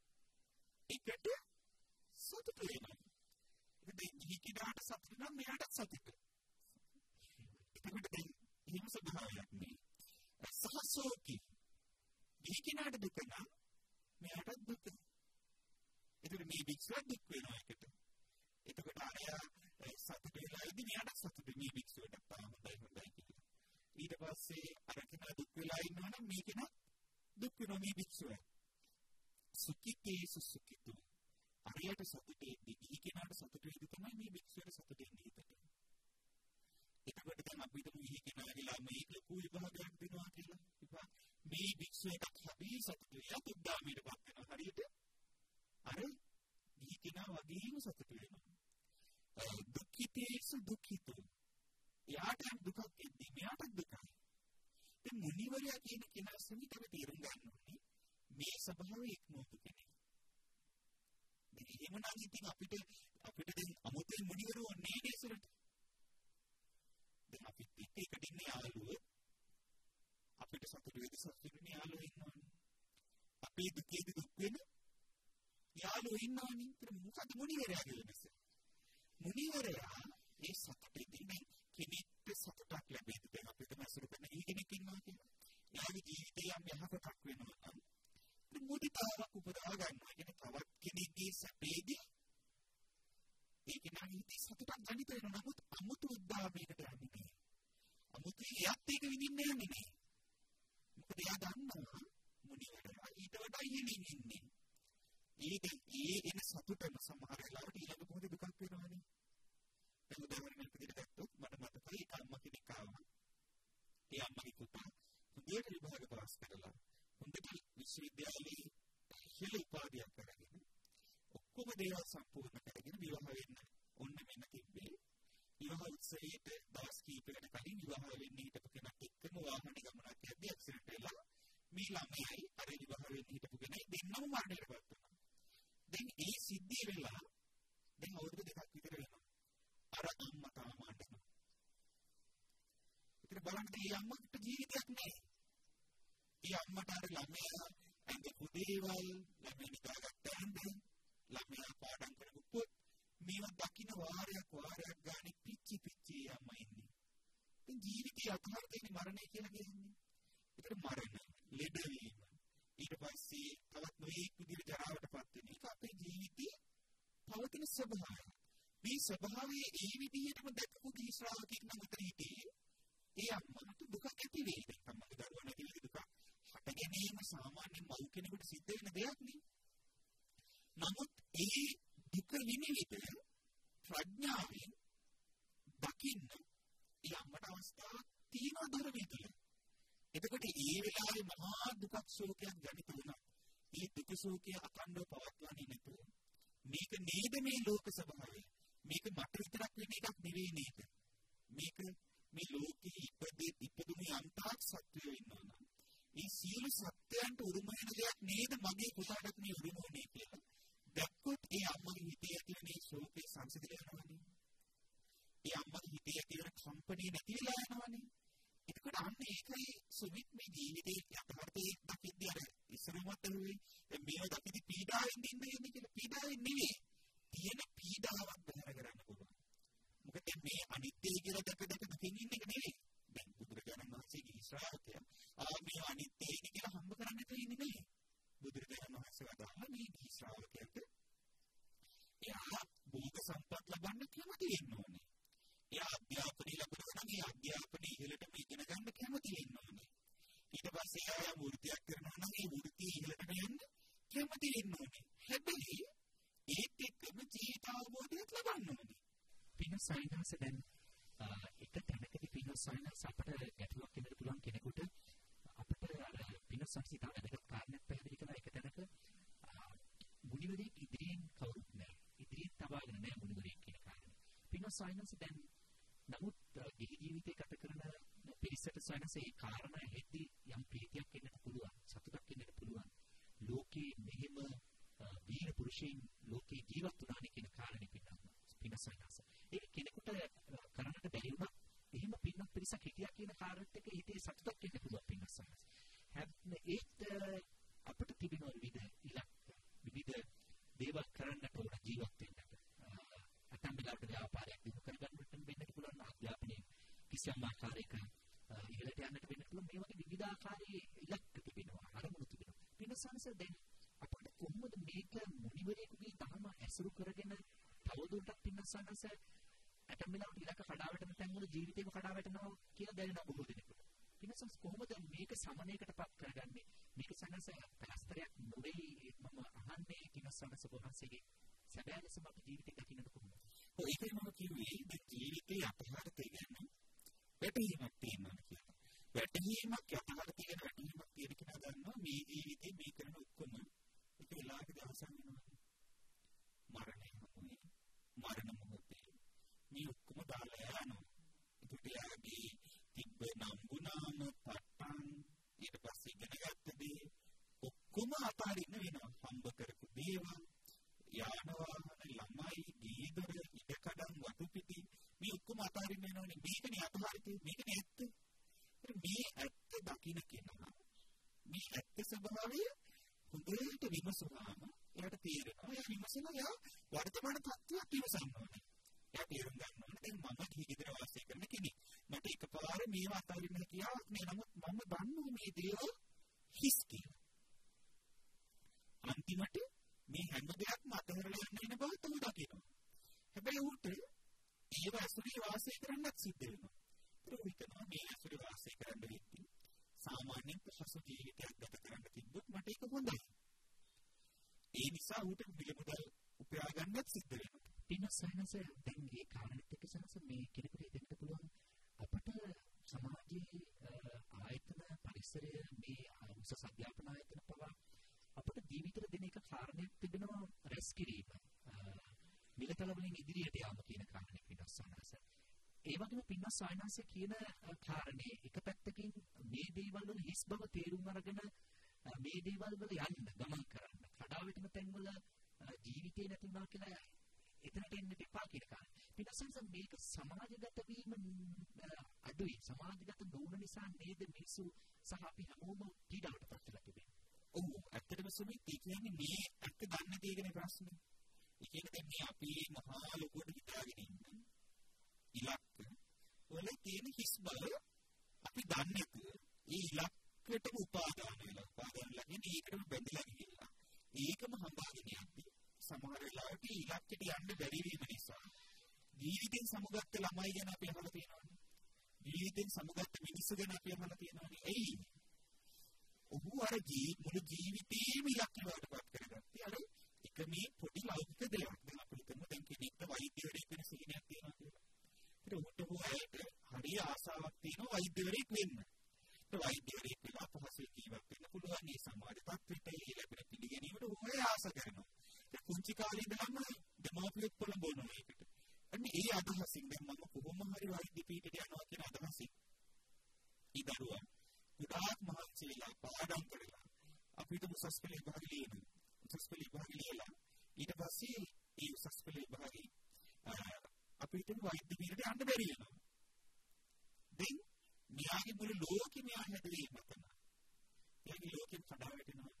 [SPEAKER 2] එකට සතුට වෙනවා. ඉතින් ගිහිකෙනාට සතුට නම් මෙයාට සතුට. එතකොට එහෙම ස්වභාවයක් නේ. සහසෝකි ගිහිකෙනාට දුක නම් මෙයාට දුක. එතකොට මේ වික්ෂුව දුක් වෙනවා එකට. එතකොට අරයා සතුට වෙලා ඉඳි මෙයාට සතුට මේ වික්ෂුවට තාම හොඳයි හොඳයි කියලා. ඊට පස්සේ අර කෙනා දුක් වෙලා ඉන්නවා නම් මේ කෙනා දුක් වෙනවා මේ වික්ෂුව. සුඛිතේසු සුඛිතෝ අරයට සතුටේ දිවි කෙනාට සතුටේ තමයි මේ වික්ෂුවට සතුටේ නිහිතට. එතකොට දැන් අපි හිතමු මේ කෙනාගේ ළමයි ලොකු විභාගයක් දෙනවා කියලා. ඉතින් මේ වික්ෂුවට හරි සතුටේ යතුද්දාමීටපත් වෙනවා හරියට. අර දිවි කෙනා වගේම සතුට වෙනවා. දුක්ඛිතේසු දුක්ඛිතෝ යාට දුකක් එද්දී මෙයාට දුකයි. ඉතින් මුනිවරයා කියන කෙනා සමිතව තේරුම් ගන්න ඕනේ මේ ස්වභාවය ඉක්මවපු කෙනෙක්. එහෙම නම් ඉතින් අපිට අපිට දැන් අමුතේ මුනිවරු ඕනේ නේසරට. දැන් අපි පිටිකට ඉන්නේ යාළුවෝ අපිට සතුට වෙද සතුටුනේ යාළුවෝ ඉන්නවනේ. අපි දුකේදී දුක් වෙන යාළුවෝ ඉන්නවනේ. ඒත් මොකද මුනිවරයාගේ වෙනස? මුනිවරයා ඒ සතුටේදී දැන් කෙනෙක්ට සතුටක් ලැබෙද්දී දැන් අපිට මසුරු කරන කෙනෙක් ඉන්නවා කියලා. එයාගේ ජීවිතය යම් යහපතක් වෙනවා නම් මුදිතාවක් උපදවා ගන්නවා. කියන්නේ තවත් කෙනෙක්ගේ සැපේදී ඒක නම් හිතේ සතුටක් ජනිත වෙනවා. නමුත් අමුතු උද්දාමයකට යන්නේ නැහැ. අමුතු එයත් ඒක විඳින්න යන්නේ නැහැ. මොකද එයා දන්නවා මුනිවරයා ඊට වඩා ඉහළින් ඉන්නේ. ඒක ඒ එන සතුටම සමහර වෙලාවට ඊළඟ මොහොතේ දුකක් වෙනවානේ. දැන් උදාහරණයක් විදිහට ගත්තොත් මට මතකයි එක අම්මා කෙනෙක් ආවා. ඒ අම්මගේ පුතා හොඳට විභාග පාස් කරලා හොඳට විශ්වවිද්‍යාලයේ ඉහළ උපාධියක් කරගෙන ඔක්කොම දේවල් සම්පූර්ණ කරගෙන විවාහ වෙන්න ඕන වෙන තිබ්බේ. විවාහ උත්සවයට දවස් කිහිපයකට කලින් විවාහ වෙන්න හිටපු කෙනෙක් එක්කම වාහනේ ගමනක් යද්දී ඇක්සිඩන්ට් වෙලා මේ ළමයි අර විවාහ වෙන්න හිටපු කෙනයි දෙන්නම මරණයටපත් වෙනවා. දැන් ඒ සිද්ධිය වෙලා දැන් අවුරුදු දෙකක් විතර වෙනවා. අර අම්මා තාම අඬනවා. ඒතර බලන්න මේ අම්මට ජීවිතයක් නැහැ. ඒ අම්මට අර ළමයා ඇඟ කුදේවල් ළමයා නිදාගත්ත ඇඳ ළමයා පාඩම් කරපු පොත් මේවා දකින්න වාරයක් වාරයක් ගානේ පිච්චි පිච්චි අම්මා ඉන්නේ. දැන් ජීවිතය අතහරින්න මරණය කියලා කියන්නේ. ඒතර මරණ, ලෙඩවීම, ඊට පස්සේ තවත් නොයෙක් විදිහට ජරාවටපත් වෙන එක අපේ ජීවිතයේ පවතින ස්වභාවය. මේ ස්වභාවයේ ඒ විදිහටම දැකපු දී ශ්‍රාවකෙක් නම් උතර හිටියේ ඒ අම්මට දුක ඇති වෙයි. තමයි දරුවා නැති වෙයි දුක. හට ගැනීම සාමාන්‍ය මව් කෙනෙකුට සිද්ධ වෙන දෙයක් නේ. නමුත් ඒ දුක නිමිත ප්‍රඥාවෙන් දකින්න ඒ අම්මට අවස්ථාවක් තියෙනවා ධර්මයේ තුල. එතකොට ඒ වෙලාවේ මහා දුකක් ශෝකයක් ජනිත වුණා. ඒ දුක ශෝකය අකණ්ඩව පවත්වන්නේ නැතුව මේක නේද මේ ලෝක ස්වභාවය. මේක මට විතරක් වෙන එකක් නෙවෙයි නේද. මේක මේ ලෝකේ ඉපදී ඉපදුණු යම්තාක් සත්‍යය ඉන්නවා. මේ සියලු සත්‍යයන්ට උරුම වෙන දෙයක් නේද මගේ පුතාට මේ උරුම වුණේ කියලා. දැක්කොත් ඒ අම්මගේ හිතේ ඇතිවෙන මේ ශෝකේ සංසිඳලා යනවානේ. ඒ අම්මගේ හිතේ ඇතිවෙන කම්පණය නැති වෙලා යනවානේ. එතකොට අන්න ඒකයි සුමිත් මේ ජීවිතේ යථාර්ථයේ දකිද්දී අර ඉස්සරහට හුවේ මේව දකිද්දී පීඩාවෙන් ඉන්නේ කියලා පීඩාවෙන් නෙවෙයි. තියෙන පීඩාවක් බහැර කරන්න පුළුවන්. මොකද මේ අනිත්‍ය කියලා දැක දැක දුකින් ඉන්න එක නෙවෙයි. දැන් බුදුරජාණන් වහන්සේගේ ශ්‍රාවකයා ආ මේ අනිත්‍යයි කියලා හම්බ කරන්න තියෙන්නේ නෙවෙයි. බුදුරජාණන් වහන්සේ වදාළා මේ ශ්‍රාවකයාට එයා භෝග සම්පත් ලබන්න කැමති වෙන්න ඕනේ. එයා අධ්‍යාපනය ලැබුණා නම් ඒ අධ්‍යාපනය ඉහළටම ඉගෙන ගන්න කැමති වෙන්න ඕනේ. ඊට පස්සේ එයා වෘත්තියක් කරනවා නම් ඒ වෘත්තිය ඉහළටම යන්න කැමති වෙන්න ඕනේ. හැබැයි ඒත් එක්කම ජීවිත අවබෝධයක් ලබන්න ඕනේ.
[SPEAKER 1] පින සයින්ස් දැන් එක තැනකදී පින සයින්ස් අපට ගැටලුවක් වෙන්න පුළුවන් කෙනෙකුට අපිට අර පින සංසිත වැඩගත් කාරණයක් පැහැදිලි කරලා එක තැනක මුනිවරයෙක් ඉදිරියෙන් කවුරුත් නැහැ. ඉදිරියෙන් තබාගෙන නැහැ මුනිවරයෙක් කියන කාරණය. පින සයින්ස් දැන් නමුත් ගිහි ජීවිතේ ගත කරන පිරිසට සයින්ස් ඒ කාරණා හෙද්දී යම් ප්‍රීතියක් එන්නත් පුළුවන්. සතුටක් එන්නත් පුළුවන්. ලෝකේ මෙහෙම වීර පුරුෂයන් ලෝකේ ජීවත් වුණානේ කියන කාරණේ පින්නක්. පින සයින්ස්. ඒක කෙනෙකුට කරන්නට බැරි වුණා. එහෙම පින්නක් පිරිසක් හිටියා කියන කාරණෙත් එක හිතේ සතුටක් එන්න පුළුවන් පින සයින්ස්. හැබැයි ඒත් අපිට තිබෙන විවිධ ඉලක්ක විවිධ දේවල් කරන්නට ඕන ජීවත් වෙන්නට. අතම් බලාට ව්‍යාපාරයක් දිනු කරගන්නට වෙන්නට පුළුවන්. අධ්‍යාපනයේ කිසියම් ආකාරයක ඉහළට යන්නට වෙන්නට පුළුවන්. මේ වගේ විවිධාකාරී ඉලක්ක තිබෙනවා. අරමුණු තිබෙනවා. පින සයින්ස් දැන් අපිට කොහොමද මේක මුනිවරයෙකුගේ ධර්ම ඇසුරු කරගෙන තවදුරටත් පින සයින්ස් අතම් බලාට ඉලක්ක කඩාවැටෙන තැන් වල ජීවිතේම කඩාවැටෙනවා කියලා දැනෙන බොහෝ දෙනෙකුට. පිනසස් කොහොමද මේක සමනයකටපත් කරගන්නේ? මේක සනස පරස්පරයක් නොවේ. මම අහන්නේ පිනසනස වහන්සේගේ සැබෑ ලෙස මගේ ජීවිතේ දකින්නට කොහොමද?
[SPEAKER 2] ඔය ඒකයි මම කිව්වේ මේ ජීවිතේ අපහාරතේ ගැන වැටහීමක් තියෙනවා කියලා. වැටහීමක් යථාර්ථ තියෙන වැටහීමක් තියෙන කෙනා දන්නවා මේ ජීවිතේ මේ කරන ඔක්කොම එක වෙලාවකදී අවසන් වෙනවා. මරණය මොහොතේ මරණ මොහොතේ මේ ඔක්කොම දාලා යනවා. ඒකට යාගේ තිබ්බ නම්බුනාම පට්ටන් ඊට පස්සේ ඉගෙන ගත්ත දේ ඔක්කොම අතාරින්න වෙනවා. හම්බ කරපු දේවල් යාන වාහන ළමයි දීදර ඉඩකඩම් වතු පිටි මේ ඔක්කොම අතාරින්න වෙනවනේ. මේකනේ අතහරිතේ මේකනේ ඇත්ත. මේ ඇත්ත දකින්න කෙනා මේ ඇත්ත ස්වභාවය හොඳට විමසුවාම එයාට තේරෙනවා. එයා විමසලා එයා වර්තමාන තත්ත්වයක් විමසන්න ඕනේ. එයා තේරුම් ගන්න ඕනේ දැන් මම ජීවිතේ වාසය කරන කෙනෙක්. මට එකපාර මේව අතාරින්න හැකියාවක් නෑ. නමුත් මම දන්නවා මේ දේවල් හිස් කියලා. අන්තිමට මේ හැම දෙයක්ම අතහැරලා යන්න වෙන බව තම දකිනවා. හැබැයි උට ඒව ඇසුරේ වාසය කරන්නත් සිද්ධ වෙනවා. ඒක හිතනවා මේ ඇසුරේ වාසය කරන්න වෙද්දී සාමාන්‍ය පසු ජීවිතයක් ගත කරන්න තිබ්බොත් මට ඒක හොඳයි. ඒ නිසා උට පිළිමුදල් උපයා ගන්නත් සිද්ධ වෙනවා.
[SPEAKER 1] පින සයින්ස් දැන් මේ කාරණෙත් එක්ක සනස මේ කෙනෙකුට දෙන්න පුළුවන් අපට සමාජයේ ආයතන පරිසරය මේ උසස් අධ්‍යාපන ආයතන පවා අපට ජීවිතේ දෙන එක කාරණයක් තිබෙනවා රැස් කිරීම. මිලතල වලින් ඉදිරියට යාම කියන කාරණේ පින සයින්ස්. ඒ වගේම පින සයින්ස් කියන කාරණේ එක පැත්තකින් මේ දේවල් වල හිස් බව තේරුම් අරගෙන මේ දේවල් වල යන්න ගමන් කරන්න. කඩාවැටෙන තැන්වල ජීවිතේ නැති වුණා කියලා එතනට එන්න එපා කියන කාරණා. පිටසංස මේක සමාජගත වීම අඩුයි. සමාජගත නොවන නිසා නේද මිනිස්සු සහ අපි හැමෝම පීඩාවට පත් වෙලා තිබෙන්නේ.
[SPEAKER 2] ඔව් ඇත්තටම සුමිත් ඒ කියන්නේ මේ ඇත්ත දන්නේ තියෙන ප්‍රශ්නේ. ඒ කියන්නේ මේ අපි මහා ලොකුවට හිතාගෙන ඉන්න ඉලක්ක වල තියෙන හිස් බව අපි දන්නේ නැහැ. ඒ ඉලක්කයටම උපාදාන වෙලා උපාදාන ලගින් ඒකටම බැඳලා ගිහිල්ලා ඒකම හඹාගෙන යද්දී සමහර වෙලාවට ඉලක්කයට යන්න බැරි වීම නිසා ජීවිතෙන් සමුගත්ත ළමයි ගැන අපි අහලා තියෙනවානේ. ජීවිතෙන් සමුගත්ත මිනිස්සු ගැන අපි අහලා තියෙනවානේ. එයි ඔහු අර මුළු ජීවිතේම ඉලක්කයට පත් කරගත්තේ අර එක මේ පොඩි ලෞකික දෙයක්. දැන් අපි හිතමු දැන් කෙනෙක්ට වෛද්‍යවරයෙක් වෙන සිහිනයක් තියෙනවා කියලා. ඒක උන්ට හොයයට හරිය ආසාවක් තියෙනවා වෛද්‍යවරයෙක් වෙන්න. ඒ වෛද්‍යවරයෙක් වෙලා පහසුවෙන් ජීවත් වෙන්න පුළුවන් මේ සමාජ තත්ත්වයට ඒ ලැබෙන පිළිගැනීමට හොය ආස කරනවා. ඒ කුංචි කාලේ ඉඳලම දෙමාපියෙක් පොළඹවනවා ඒකට. අන්න ඒ අදහසින් දැන් මම කොහොම හරි වෛද්‍ය පීඨයට යනවා කියන අදහසින් ඉදරුවා ගොඩාක් මහන්සි වෙලා පාඩම් කරලා අපිට උසස් පෙළ විභාගෙ ලියන උසස් පෙළ විභාගෙ ලියලා ඊට පස්සේ ඒ උසස් පෙළ විභාගෙ අපිට වෛද්‍ය පීඨයට යන්න බැරි වෙනවා. දැන් මෙයාගේ මුළු ලෝකෙම මෙයා හැදෙන්නේ මතන. එයාගේ ලෝකෙම කඩා වැටෙනවා.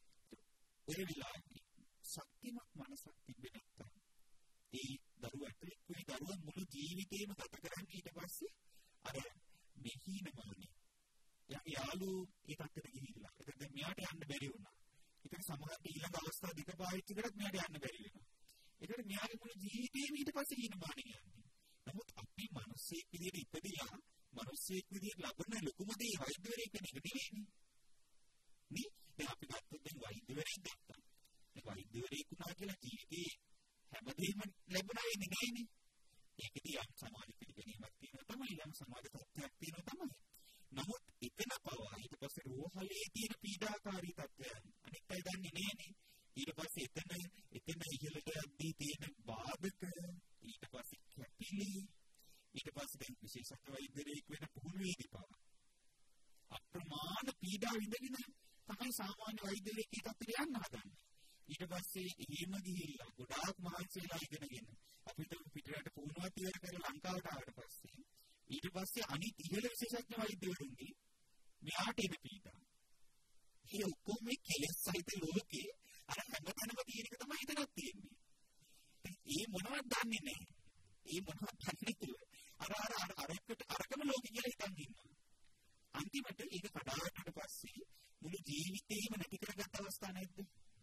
[SPEAKER 2] ඒ විලාසී ශක්තිමත් මනසක් තිබෙන්නේ නැත්තම් ඒ දරුවට ඒ දරුවා මුළු ජීවිතේම ගත කරන්නේ ඊට පස්සේ අර මෙහිනමානේ එයාගේ යාළුවෝ ඒ තත්ත්වෙට ගිහිල්ලා ඒක දැන් මෙයාට යන්න බැරි වුණා. ඒකට සමහරට ඊළඟ අවස්ථාව දෙක පාවිච්චි කරත් මෙයාට යන්න බැරි වෙනවා. ඒකට මෙයාගේ මුළු ජීවිතේම ඊට පස්සේ හිනමානේ යන්නේ. නමුත් අපි මිනිස්සෙක් විදිහට ඉපදිලා මිනිස්සෙක් විදිහට ලබන ලොකුම දේ වෛද්‍යවරයෙක් වෙන එක නෙවෙයිනේ. නේ? දැන් අපි ගත්තොත් දැන් වෛද්‍යවරයෙක් ගත්තා. ඒ වෛද්‍යවරයෙක් වුණා කියලා ජීවිතේ හැමදේම ලැබුණා වෙන්නේ නෑනේ. ඒකදී යම් සමාජ පිළිගැනීමක් තියෙනවා තමයි යම් සමාජ තත්ත්වයක් තියෙනවා තමයි. නමුත් එතන පවා ඊට පස්සේ රෝහලේ තියෙන පීඩාකාරී තත්ත්වයන් අනිත් අය දන්නේ නෑනේ. ඊට පස්සේ එතන එතන ඉහළට යද්දී තියෙන බාධක ඊට පස්සේ කැපිලි ඊට පස්සේ දැන් විශේෂඥ වෛද්‍යවරයෙක් වෙන පුහුණුවේදී පවා අප්‍රමාණ පීඩා විඳගෙන තමයි සාමාන්‍ය වෛද්‍යවරයෙක් ඒ තත්ත්වයට යන්න හදන්නේ. ඊට පස්සේ එහෙම ගිහිල්ලා ගොඩාක් මහන්සි වෙලා ඉගෙනගෙන අපිට පිටරට පුහුණුවක් ඉවර කරලා ලංකාවට ආවට පස්සේ ඊට පස්සේ අනිත් ඉහළ විශේෂඥ වෛද්‍යවරුන්ගේ මෙයාට එන පීඩා. ඒ ඔක්කොම මේ කෙලෙස් සහිත ලෝකේ අර හැමතැනම තියෙන එක තමයි එතනක් තියෙන්නේ. ඒ මොනවද දන්නේ නැහැ. ඒ මොනවද දන්නේ නැහැ. අර අර අර අරකට අරකම ලෝකෙ කියලා හිතන් ඉන්නවා. අන්තිමට ඒක කඩාවැටුණාට පස්සේ මුළු ජීවිතේම නැති කරගත්ත අවස්ථා නැද්ද?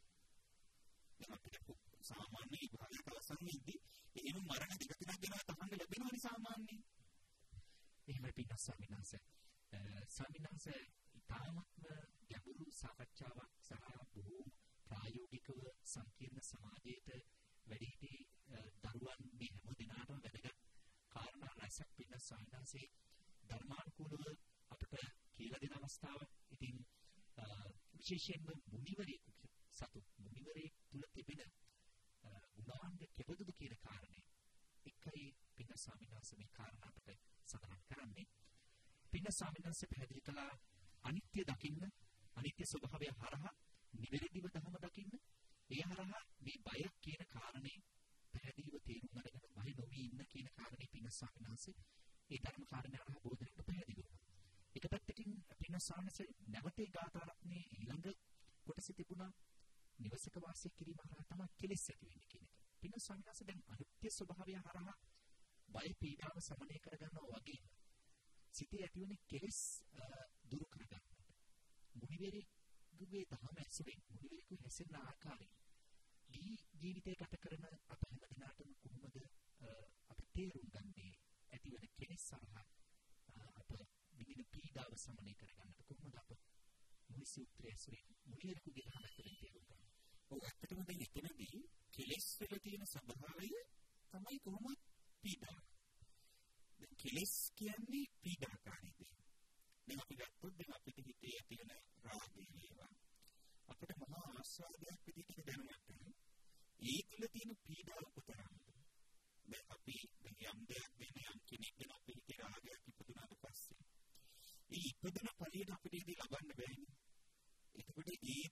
[SPEAKER 2] දැන් අපිට සාමාන්‍ය විභාගයක අවසන්ෙදී එහෙම මරණ දෙක තුනක් දෙනවා තමයි ලැබෙනවනේ සාමාන්‍යයෙන්.
[SPEAKER 1] එහෙම පිටස් ස්වාමීන් වහන්සේ ස්වාමීන් වහන්සේ ඉතාමත්ම ගැඹුරු සාකච්ඡාවක් සහ බොහෝ ප්‍රායෝගිකව සංකීර්ණ සමාජයට වැඩිහිටි දරුවන් මේ හැම දිනකටම වැදගත් කාරණා රැසක් පිටස් ස්වාමීන් වහන්සේ ධර්මානුකූලව අපිට කියලා දෙන අවස්ථාවක්. ඉතින් විශේෂයෙන්ම මුනිවරයෙකු සතු මුනිවරයෙක් තුල තිබෙන ගුණාංග කෙබඳුද කියන කාරණේ එකයි පින්න ස්වාමීන් වහන්සේ මේ කාරණා අපට සඳහන් කරන්නේ. පින්න ස්වාමීන් වහන්සේ පැහැදිලි කළා අනිත්‍ය දකින්න, අනිත්‍ය ස්වභාවය හරහා නිවැරදිව ධර්ම දකින්න, ඒ හරහා මේ බය කියන කාරණේ පැහැදිලිව තේරුම් අරගෙන බය නොවී ඉන්න කියන කාරණේ පින්න ස්වාමීන් වහන්සේ ඒ ධර්ම කාරණේ හරහා බෝධනෙට පැහැදිලි වුණා. එක පැත්තකින් පින්න ස්වාමීන් වහන්සේ නැවතේ ගාථාරත්නේ ඊළඟ කොටසේ තිබුණා නිවසක වාසය කිරීම හරහා තමයි කෙලෙස් ඇති වෙන්නේ කියන එක. පින්න ස්වාමීන් වහන්සේ දැන් අනිත්‍ය ස්වභාවය හරහා බය පීඩාව සමනය කරගන්නවා වගේ සිතේ ඇතිවන කෙලෙස් දුරු කරගන්නට මුනිවරයෙකුගේ දහම ඇසුරින් මුනිවරයෙකු හැසිරෙන ආකාරයෙන් දී ජීවිතය ගත කරන අප හැම දිනකටම කොහොමද අපි තේරුම් ගන්නේ ඇතිවන කෙලෙස් සරහා අප විඳින පීඩාව සමනය කරගන්නට කොහොමද අප මුනි සූත්‍රයේ ඇසුරින් මුනිවරයෙකුගේ දහම ඇසුරින් තේරුම් ගන්නේ?
[SPEAKER 2] ඔව් ඇත්තටම දැන් එතනදී කෙලෙස් වල තියෙන ස්වභාවය තමයි කොහොමද පීඩාව. දැන් කෙලෙස් කියන්නේ පීඩාකාරී දේ. දැන් අපි ගත්තොත් දැන් අපිට හිතේ තියෙන රාගය වේවා අපිට මහා ආස්වාදයක් විදිහට දැනෙන්න ඒ තුළ තියෙන පීඩාව උපතරන්නේ. දැන් අපි දැන් යම් දෙයක් වෙන යම් කෙනෙක් ගැන අපි හිතේ රාගයක් ඉපදුනාට පස්සේ ඒ ඉපදුන ඵලයට අපිට ඉතින් ලබන්න බෑනේ. එතකොට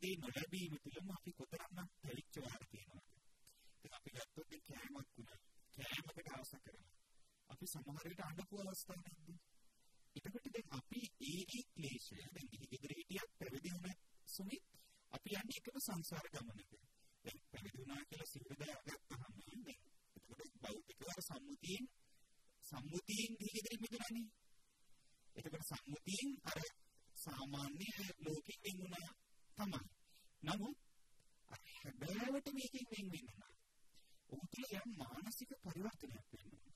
[SPEAKER 2] ඒ නොලැබීම තුළම අපි කොතරම්නම් තැලිච්ච වාර තියෙනවද? ඉතින් අපි ගත්තොත් ඒ කෑමක් වුණා. කෑමකට ආස කරනවා. අපි සමහර විට අඬපු අවස්ථා නැද්ද? එතකොට දැන් අපි ඒ ඒ ක්ලේශය දැන් ඉදිරියට හිටියත් පැවිදි වුණත් සුමිත් අපි යන්නේ එකම සංසාර ගමනක. දැන් පැවිදි වුණා කියලා සිවුරදා ගත්තාම දැන් එතකොට භෞතිකව සම්මුතියෙන් සම්මුතියෙන් ඉදිරියට මිදුණානේ. එතකොට සම්මුතියෙන් අර සාමාන්‍ය ලෝකෙකින් වෙනුණා තමයි. නමුත් හැබෑවට මේකෙන් වෙන් වෙනවා. උතුල යම් මානසික පරිවර්තනයක් වෙනවා.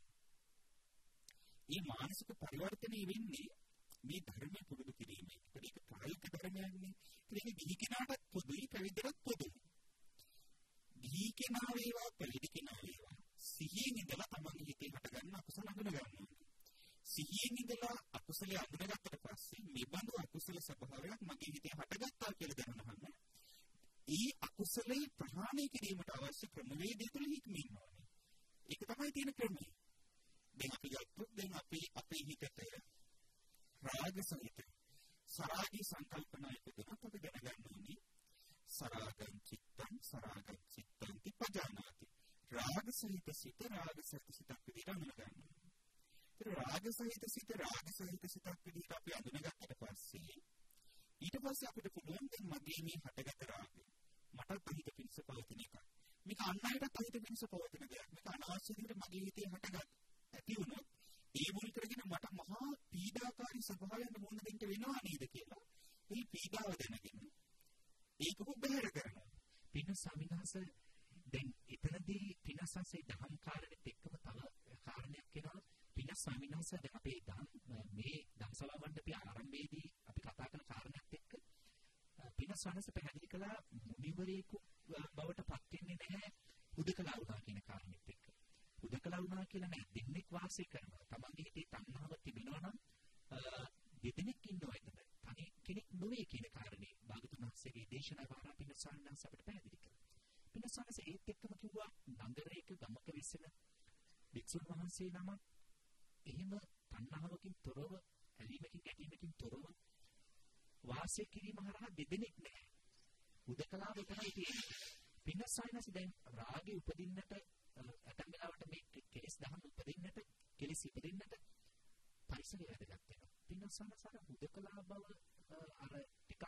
[SPEAKER 2] මේ මානසික පරිවර්තනය වෙන්නේ මේ ධර්මයේ පුරුදු කිරීමෙන්. ඒක ප්‍රායෝගික ධර්මයක්නේ. ඒක ගිහි කෙනාටත් පොදුයි පැවිද්දටත් පොදුයි. ගිහි කෙනා වේවා පැවිදි කෙනා වේවා සිහියෙන් ඉඳලා තමන්ගේ හිතේ හටගන්න අකුසල අඳුන ගන්නවා. සිහියෙන් ඉඳලා අකුසලයේ අඳුනගත්තට පස්සේ මේ බඳු අකුසල ස්වභාවයක් මගේ හිතේ හටගත්තා කියලා දැනනහම ඒ අකුසලයේ ප්‍රහාණය කිරීමට අවශ්‍ය ක්‍රමවේදය තුළ හික්මීම ඕනේ. ඒක තමයි තියෙන ක්‍රමය. දැන් අපි ගත්තොත් දැන් අපි අපේ හිතට රාග සහිත සරාගී සංකල්පනා ඉදනත් අපි දැනගන්න ඕනේ. සරාගං චිත්තං සරාගං චිත්තං තිපජානාති. රාග සහිත සිත රාග සහිත සිතක් විදිහට අඳුනගන්න. ඒ රාග සහිත සිත රාග සහිත සිතක් විදිහට අපි අඳුනගත්තට පස්සේ ඊට පස්සේ අපිට පුළුවන් දැන් මගේ මේ හටගත රාගය මටත් අහිත පිණිස පවතින එක. මේක අන් අයටත් අහිත පිණිස පවතින දෙයක්. මේක අනවශ්‍ය විදිහට මගේ හිතේ හටගත් ඇති වුණොත් ඒ මුල් කරගෙන මට මහා පීඩාකාරී ස්වභාවයක් මුහුණ දෙන්න වෙනවා නේද කියලා. මේ පීඩාව දැනගෙන ඒක බැහැර කරනවා.
[SPEAKER 1] පින සමිනහස දැන් එතනදී පිනසන්සේ දහම් කාරණෙත් එක්කම තව කාරණයක් වෙනවා. පින සමිනහස දැන් අපේ දහම් මේ දහසලා මණ්ඩපයේ ආරම්භයේදී අපි කතා කරන කාරණයක් එක්ක පින සනස පැහැදිලි කළා මුනිවරයෙකු බවට පත් වෙන්නේ නැහැ හුදකලා වුණා කියන කාරණෙත් එක්ක. හුදකලා වුණා කියලා නෑ දෙන්නෙක් වාසය කරනවා. තමන්ගේ හිතේ තණ්හාව තිබෙනවා නම් දෙදෙනෙක් ඉන්නවා එතන. තනි කෙනෙක් නොවේ කියන කාරණේ භාගතුන් වහන්සේගේ දේශනාව ආරම්භ පින සනස අපිට පැහැදිලි කළා. පින සනස ඒත් එක්කම කිව්වා නගරයක ගමක විසෙන වික්ෂුන් වහන්සේ නමක් එහෙම තණ්හාවකින් තොරව ඇලීමකින් ගැටීමකින් තොරව වාසය කිරීම හරහා දෙදෙනෙක් නැහැ. හුදකලාව තමයි තියෙන්නේ. පින්නසයිනස් දැන් රාගය උපදින්නට ඇතැම් වෙලාවට මේ කෙලෙස් දහම් උපදින්නට කෙලෙස් ඉපදින්නට පරිසරය වැදගත් වෙනවා. පින්නසයිනස් අර හුදකලා බව අර ටිකක්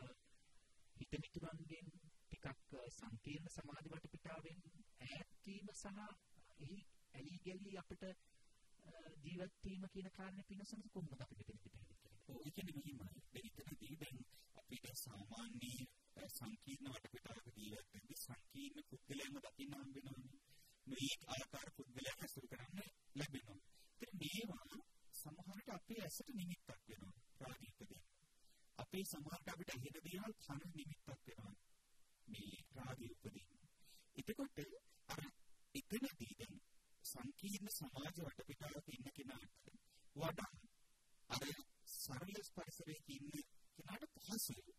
[SPEAKER 1] හිත මිතුරන්ගෙන් ටිකක් සංකීර්ණ සමාධි වටපිටාවෙන් ඈත් වීම සහ එහි ඇලී ගැලී අපිට ජීවත් වීම කියන කාරණේ පින්නසයිනස් කොහොමද අපිට පිළිපැදිලි කරන්නේ?
[SPEAKER 2] ඔව් ඒක නෙමෙයිමයි. දැන් ඉතින්දී දැන් අපිට සාමාන්‍ය සංකීර්ණ වටපිටාවක ජීවත් වෙද්දී සංකීර්ණ පුද්ගලයන්ව දකින්න හම්බ වෙනවා. මේ ආකාර පුද්ගලයන් හසුරු කරන්න ලැබෙනවා. ඉතින් මේවා සමහරට අපේ ඇසට නිමිත්තක් වෙනවා. රාගීපදී. අපේ සමහරට අපිට හිත දේවල් කන නිමිත්තක් වෙනවා. මේ රාගී උපදී. එතකොට අර එතනදී දැන් සංකීර්ණ සමාජ වටපිටාවක ඉන්න කෙනාට වඩා අර සරල පරිසරයක ඉන්න කෙනාට පහසුයි.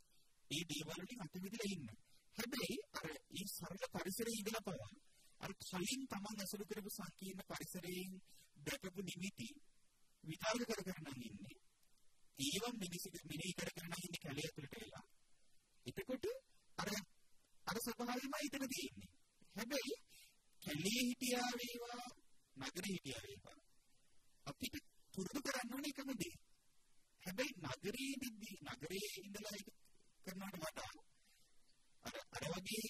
[SPEAKER 2] ඒ දේවල් වලින් අත මිදලා ඉන්න. හැබැයි අර ඒ සරල පරිසරයේ ඉඳලා පවා අර කලින් තමන් ඇසුරු කරපු සංකීර්ණ පරිසරයෙන් දැකපු නිමිති විචාර කර කර නම් ඉන්නේ. ඒවම් මිනිස්සු මෙනෙහි කර කර නම් ඉන්නේ කැලේ ඇතුළට වෙලා. එතකොට අර අර ස්වභාවයමයි එතන තියෙන්නේ. හැබැයි කැලේ හිටියා වේවා නගරේ හිටියා වේවා අපිට පුරුදු කරන්න ඕනේ එකම දේ. හැබැයි නගරයේදී නගරයේ ඉඳලා ඒක කරනවට වඩා අර අර වගේ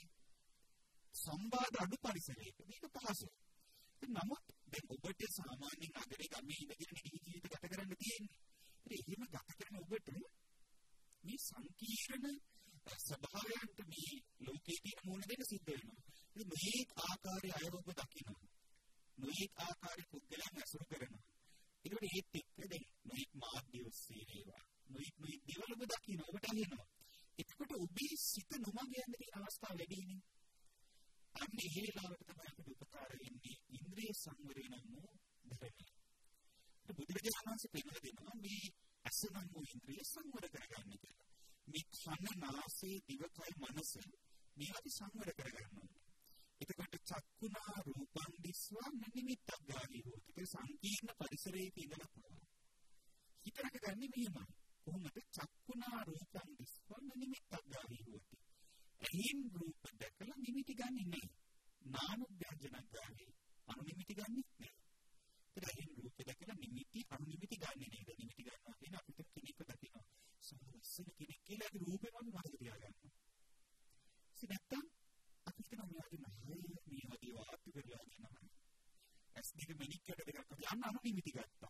[SPEAKER 2] සම්බාධ අඩු පරිසරයක මේක පහසුයි. නමුත් දැන් ඔබට සාමාන්‍ය නගරේ ගමේ ඉඳගෙන නිදි ජීවිත ගත කරන්න තියෙන්නේ. ඒ එහෙම ගත කරන ඔබට මේ සංකීර්ණ ස්වභාවයන්ට මේ ලෝකයේ තියෙන මොන දෙයක් සිද්ධ වෙනවා. ඉතින් මේ ආකාරයේ අයරූප දකින්න. මේ ආකාරයේ පුද්ගලයන් අසුර කරනවා. ඒකට ඒත් එක්ක දැන් මේ මාධ්‍ය ඔස්සේ වේවා. මේ මේ දේවල් ඔබ දකින්න ඔබට අහනවා. එතකොට ඔබේ සිත නොමග යන්න තියෙන අවස්ථාව වැඩිනේ. අන්න ඒ වෙලාවට තමයි අපිට උපකාර වෙන්නේ ඉන්ද්‍රිය සංවරය නම් ධර්මය. බුදුරජාණන් වහන්සේ පෙන්නලා දෙනවා මේ අසනම් වූ ඉන්ද්‍රිය සංවර කරගන්න කියලා. මේ කන නාසය දිවකය මනස මේ අපි සංවර කරගන්න ඕනේ. එතකොට චක්කුණා රූපං දිස්වා නිමිත්තක් ගාවි හොත්. ඒක සංකීර්ණ පරිසරයක ඉඳලා පවා. හිතරක ගන්නේ මෙහෙමයි. කොහොමද චක්කුණා රූපං දිස්වා නිමිත්තක් ගාවි හොත්. ඇහෙන් රූප දැකලා නිමිති ගන්නෙ නෑ. නාම ව්‍යංජනග්‍රාහී අනුනිමිති ගන්නෙත් නෑ. ඒක ඇහෙන් රූප දැකලා නිමිති අනුනිමිති ගන්නෙ නේද? නිමිති ගන්නවා කියන අපිට කෙනෙක් දකිනවා. සමහරවිට කෙනෙක් කියලා ඒ රූපේ මම මතක තියාගන්නවා. ඒක නැත්තම් අපිට නම් යාදී නැහැ මේ වගේ වාක්‍ය කරලා යනවා. ඇස් දෙක මිනික්කට දෙකක් යන්න අනුනිමිති ගත්තා.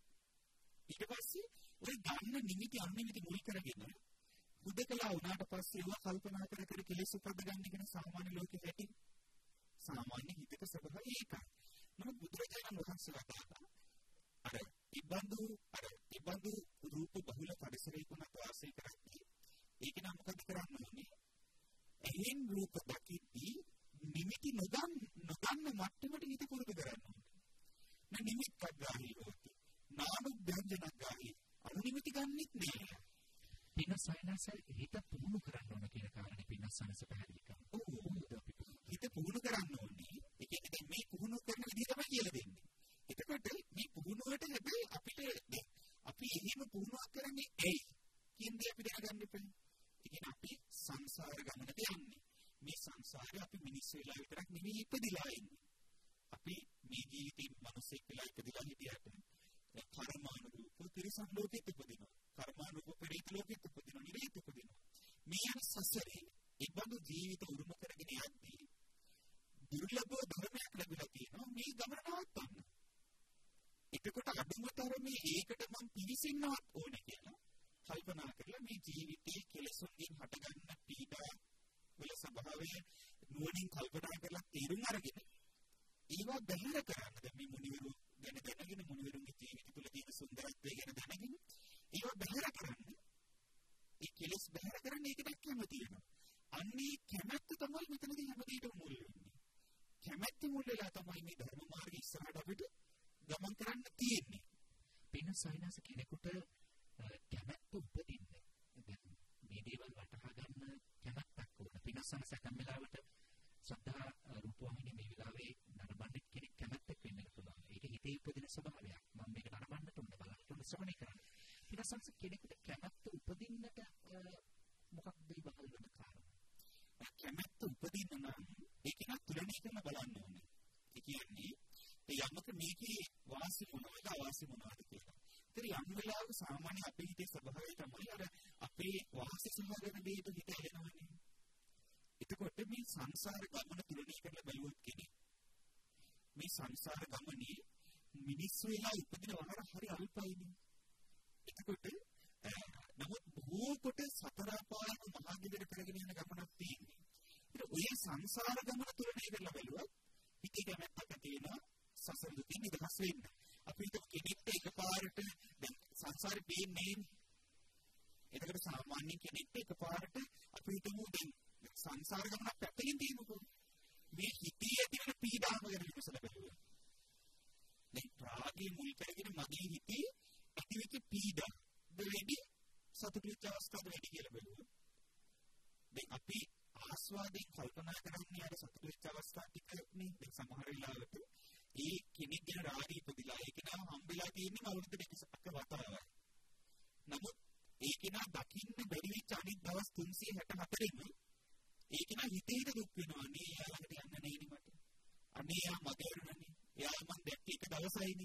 [SPEAKER 2] ඊට පස්සේ ඔය ගන්න නිමිති අනුනිමිති මුල් කරගෙන හුදකලා වුණාට පස්සේ ඒවා කල්පනා කර කර කෙලෙස් උපද ගන්න කියන සාමාන්‍ය ලෝකෙ හැටි. සාමාන්‍ය හිතක ස්වභාවය ඒකයි. නමුත් බුදුරජාණන් වහන්සේ වදාළා අර ඉබ්බන්දු අර ඉබ්බන්දු රූප බහුල පරිසරයක උනත් වාසය කරන්නේ ඒක නම් මොකද කරන්න ඕනේ? එහෙන් රූප දකිද්දී නිමිති නොගන්න නොගන්න මට්ටමට හිත පුරුදු කරන්න ඕනේ. නේ නිමිත්තග්‍රාහී හොති. නාම ව්‍යංජනග්‍රාහී අනුනිමිති ගන්නෙත් නෑ.
[SPEAKER 1] පිනසයනස හිත පුහුණු කරන්න ඕන කියන කාරණේ පිනසයනස පැහැදිලි කරනවා.
[SPEAKER 2] ඔව්. හිත පුහුණු කරන්න ඕනේ. ඒ කියන්නේ මේ පුහුණු කරන විදිහ තමයි කියලා දෙන්නේ. එතකොට මේ පුහුණුවට හැබැයි අපිට අපි එහෙම පුහුණුවක් කරන්නේ ඇයි කියන්නේ අපි දැනගන්න ඉතින්. ඒ කියන්නේ අපි සංසාර ගමනට යන්නේ. මේ සංසාරේ අපි මිනිස් වෙලා විතරක් නෙවෙයි ඉපදිලා ඉන්නේ. අපි මේ ජීවිතේ මිනිසෙක් වෙලා ඉපදිලා හිටියට කර්මානුරූප තිරිසන් ලෝකෙත් ඉපදිනවා. කර්මානුරූප පෙරේත ලෝකෙත් ඉපදිනවා. නිරේත ඉපදිනවා. මේ යන සසරේ ඉබ්බඳු ජීවිත උරුම කරගෙන යද්දී දුර්ලභ ධර්මයක් ලැබිලා තියෙනවා මේ ගමන නවත්තන්න. එතකොට අදුමතරමේ ඒකට මම පිවිසෙන්නවත් ඕනේ කියලා කල්පනා කරලා මේ ජීවිතයේ කෙලෙසුන්ගෙන් හටගන්න පීඩා වල ස්වභාවය නුවණින් කල්පනා කරලා තේරුම් අරගෙන ඒවා බැහැර කරන්න. දැන් මේ මුනිවරු ගැන දැනගෙන මුනිවරුන්ගේ ජීවිත තුළ තියෙන සුන්දරත්වය ගැන දැනගෙන ඒවා බැහැර කරන්න. ඒ කෙලෙස් බැහැර කරන්න ඒකට කැමති වෙනවා. අන්නේ කැමැත්ත තමයි මෙතනදී හැමදේටම මුල් වෙන්නේ. කැමැත්ත මුල් වෙලා තමයි මේ ධර්ම මාර්ගය ඉස්සරහට අපිට ගමන් කරන්න තියෙන්නේ.
[SPEAKER 1] පිනසයනස කෙනෙකුට කැමැත්ත උපදින්න. දැන් මේ දේවල් වටහා ගන්න කැමැත්තක් ඕන. පිනසයනස හැම වෙලාවට ශ්‍රද්ධා රූපවාහිනිය මේ වෙලාවේ නරඹන්න කෙනෙක් කැමැත්තක් වෙන්න පුළුවන්. ඒක හිතේ උපදින ස්වභාවයක්. මම මේක නරඹන්නට උන්න බලන්න උන්න ශ්‍රවණය කරන්න. පිනසයනස කෙනෙකුට කැමැත්ත උපදින්නට මොකක්ද මේ බහල් වෙන කාරණා?
[SPEAKER 2] කැමැත්ත උපදින්න නම් ඒක නා තුලණය කරන බලන්න ඕනේ. ඒ කියන්නේ ඒ යමක මේකේ වාසි මොනවද අවාසි මොනවද කියලා. ඒතර යම් වෙලාවක සාමාන්‍ය අපේ හිතේ ස්වභාවය තමයි අර අපේ වාසි සහගත දෙයට හිත එළෙනවනේ. එතකොට මේ සංසාර ගමන තුලණය කරලා බලුවොත් කෙනෙක් මේ සංසාර ගමනේ මිනිස්සු වෙලා ඉපදින වහර හරි අල්පයිනේ. එතකොට නමුත් බොහෝ කොට සතර අපායක මහා ගෙදර කරගෙන යන ගමනක් තියෙන්නේ. ඒක ඔය සංසාර ගමන තුලණය කරලා බලුවොත් හිතේ කැමැත්තක් තියෙනවා සසර දුකින් නිදහස් වෙන්න. අපි හිත කෙනෙක්ට එකපාරට දැන් සංසාරේ පේන්නේ නෑනේ. ඒකට සාමාන්‍ය කෙනෙක්ට එකපාරට අපි හිතමු දැන් සංසාර ගමනක් පැත්තකින් තියෙනකො මේ හිතේ ඇතිවන පීඩාව ගැන විමසලා බලුවා. දැන් රාගයේ මුල් කරගෙන මගේ හිතේ ඇතිවෙච්ච පීඩා දෙලෙදි සතුටු වෙච්ච අවස්ථාව වැඩි කියලා බලුවා. දැන් අපි ආස්වාදයෙන් කල්පනා කරන්නේ අර සතුටු වෙච්ච අවස්ථාව ටිකනේ. දැන් සමහර වෙලාවට ඒ කෙනෙක් ගැන රාගය ඉපදිලා ඒක නම් හම්බෙලා තියෙන්නේ අවුරුදු දෙකක වතාවයි. නමුත් ඒක නම් දකින්න බැරි වෙච්ච අනිත් දවස් තුන්සිය හැට හතරෙම ඒක නම් හිතේ දුක් වෙනවා නේ. යාළඟට යන්න නෙවෙයි මට. අනේ යා මගහැරුණනේ. එයා මං දැක්ක එක දවසයිනේ.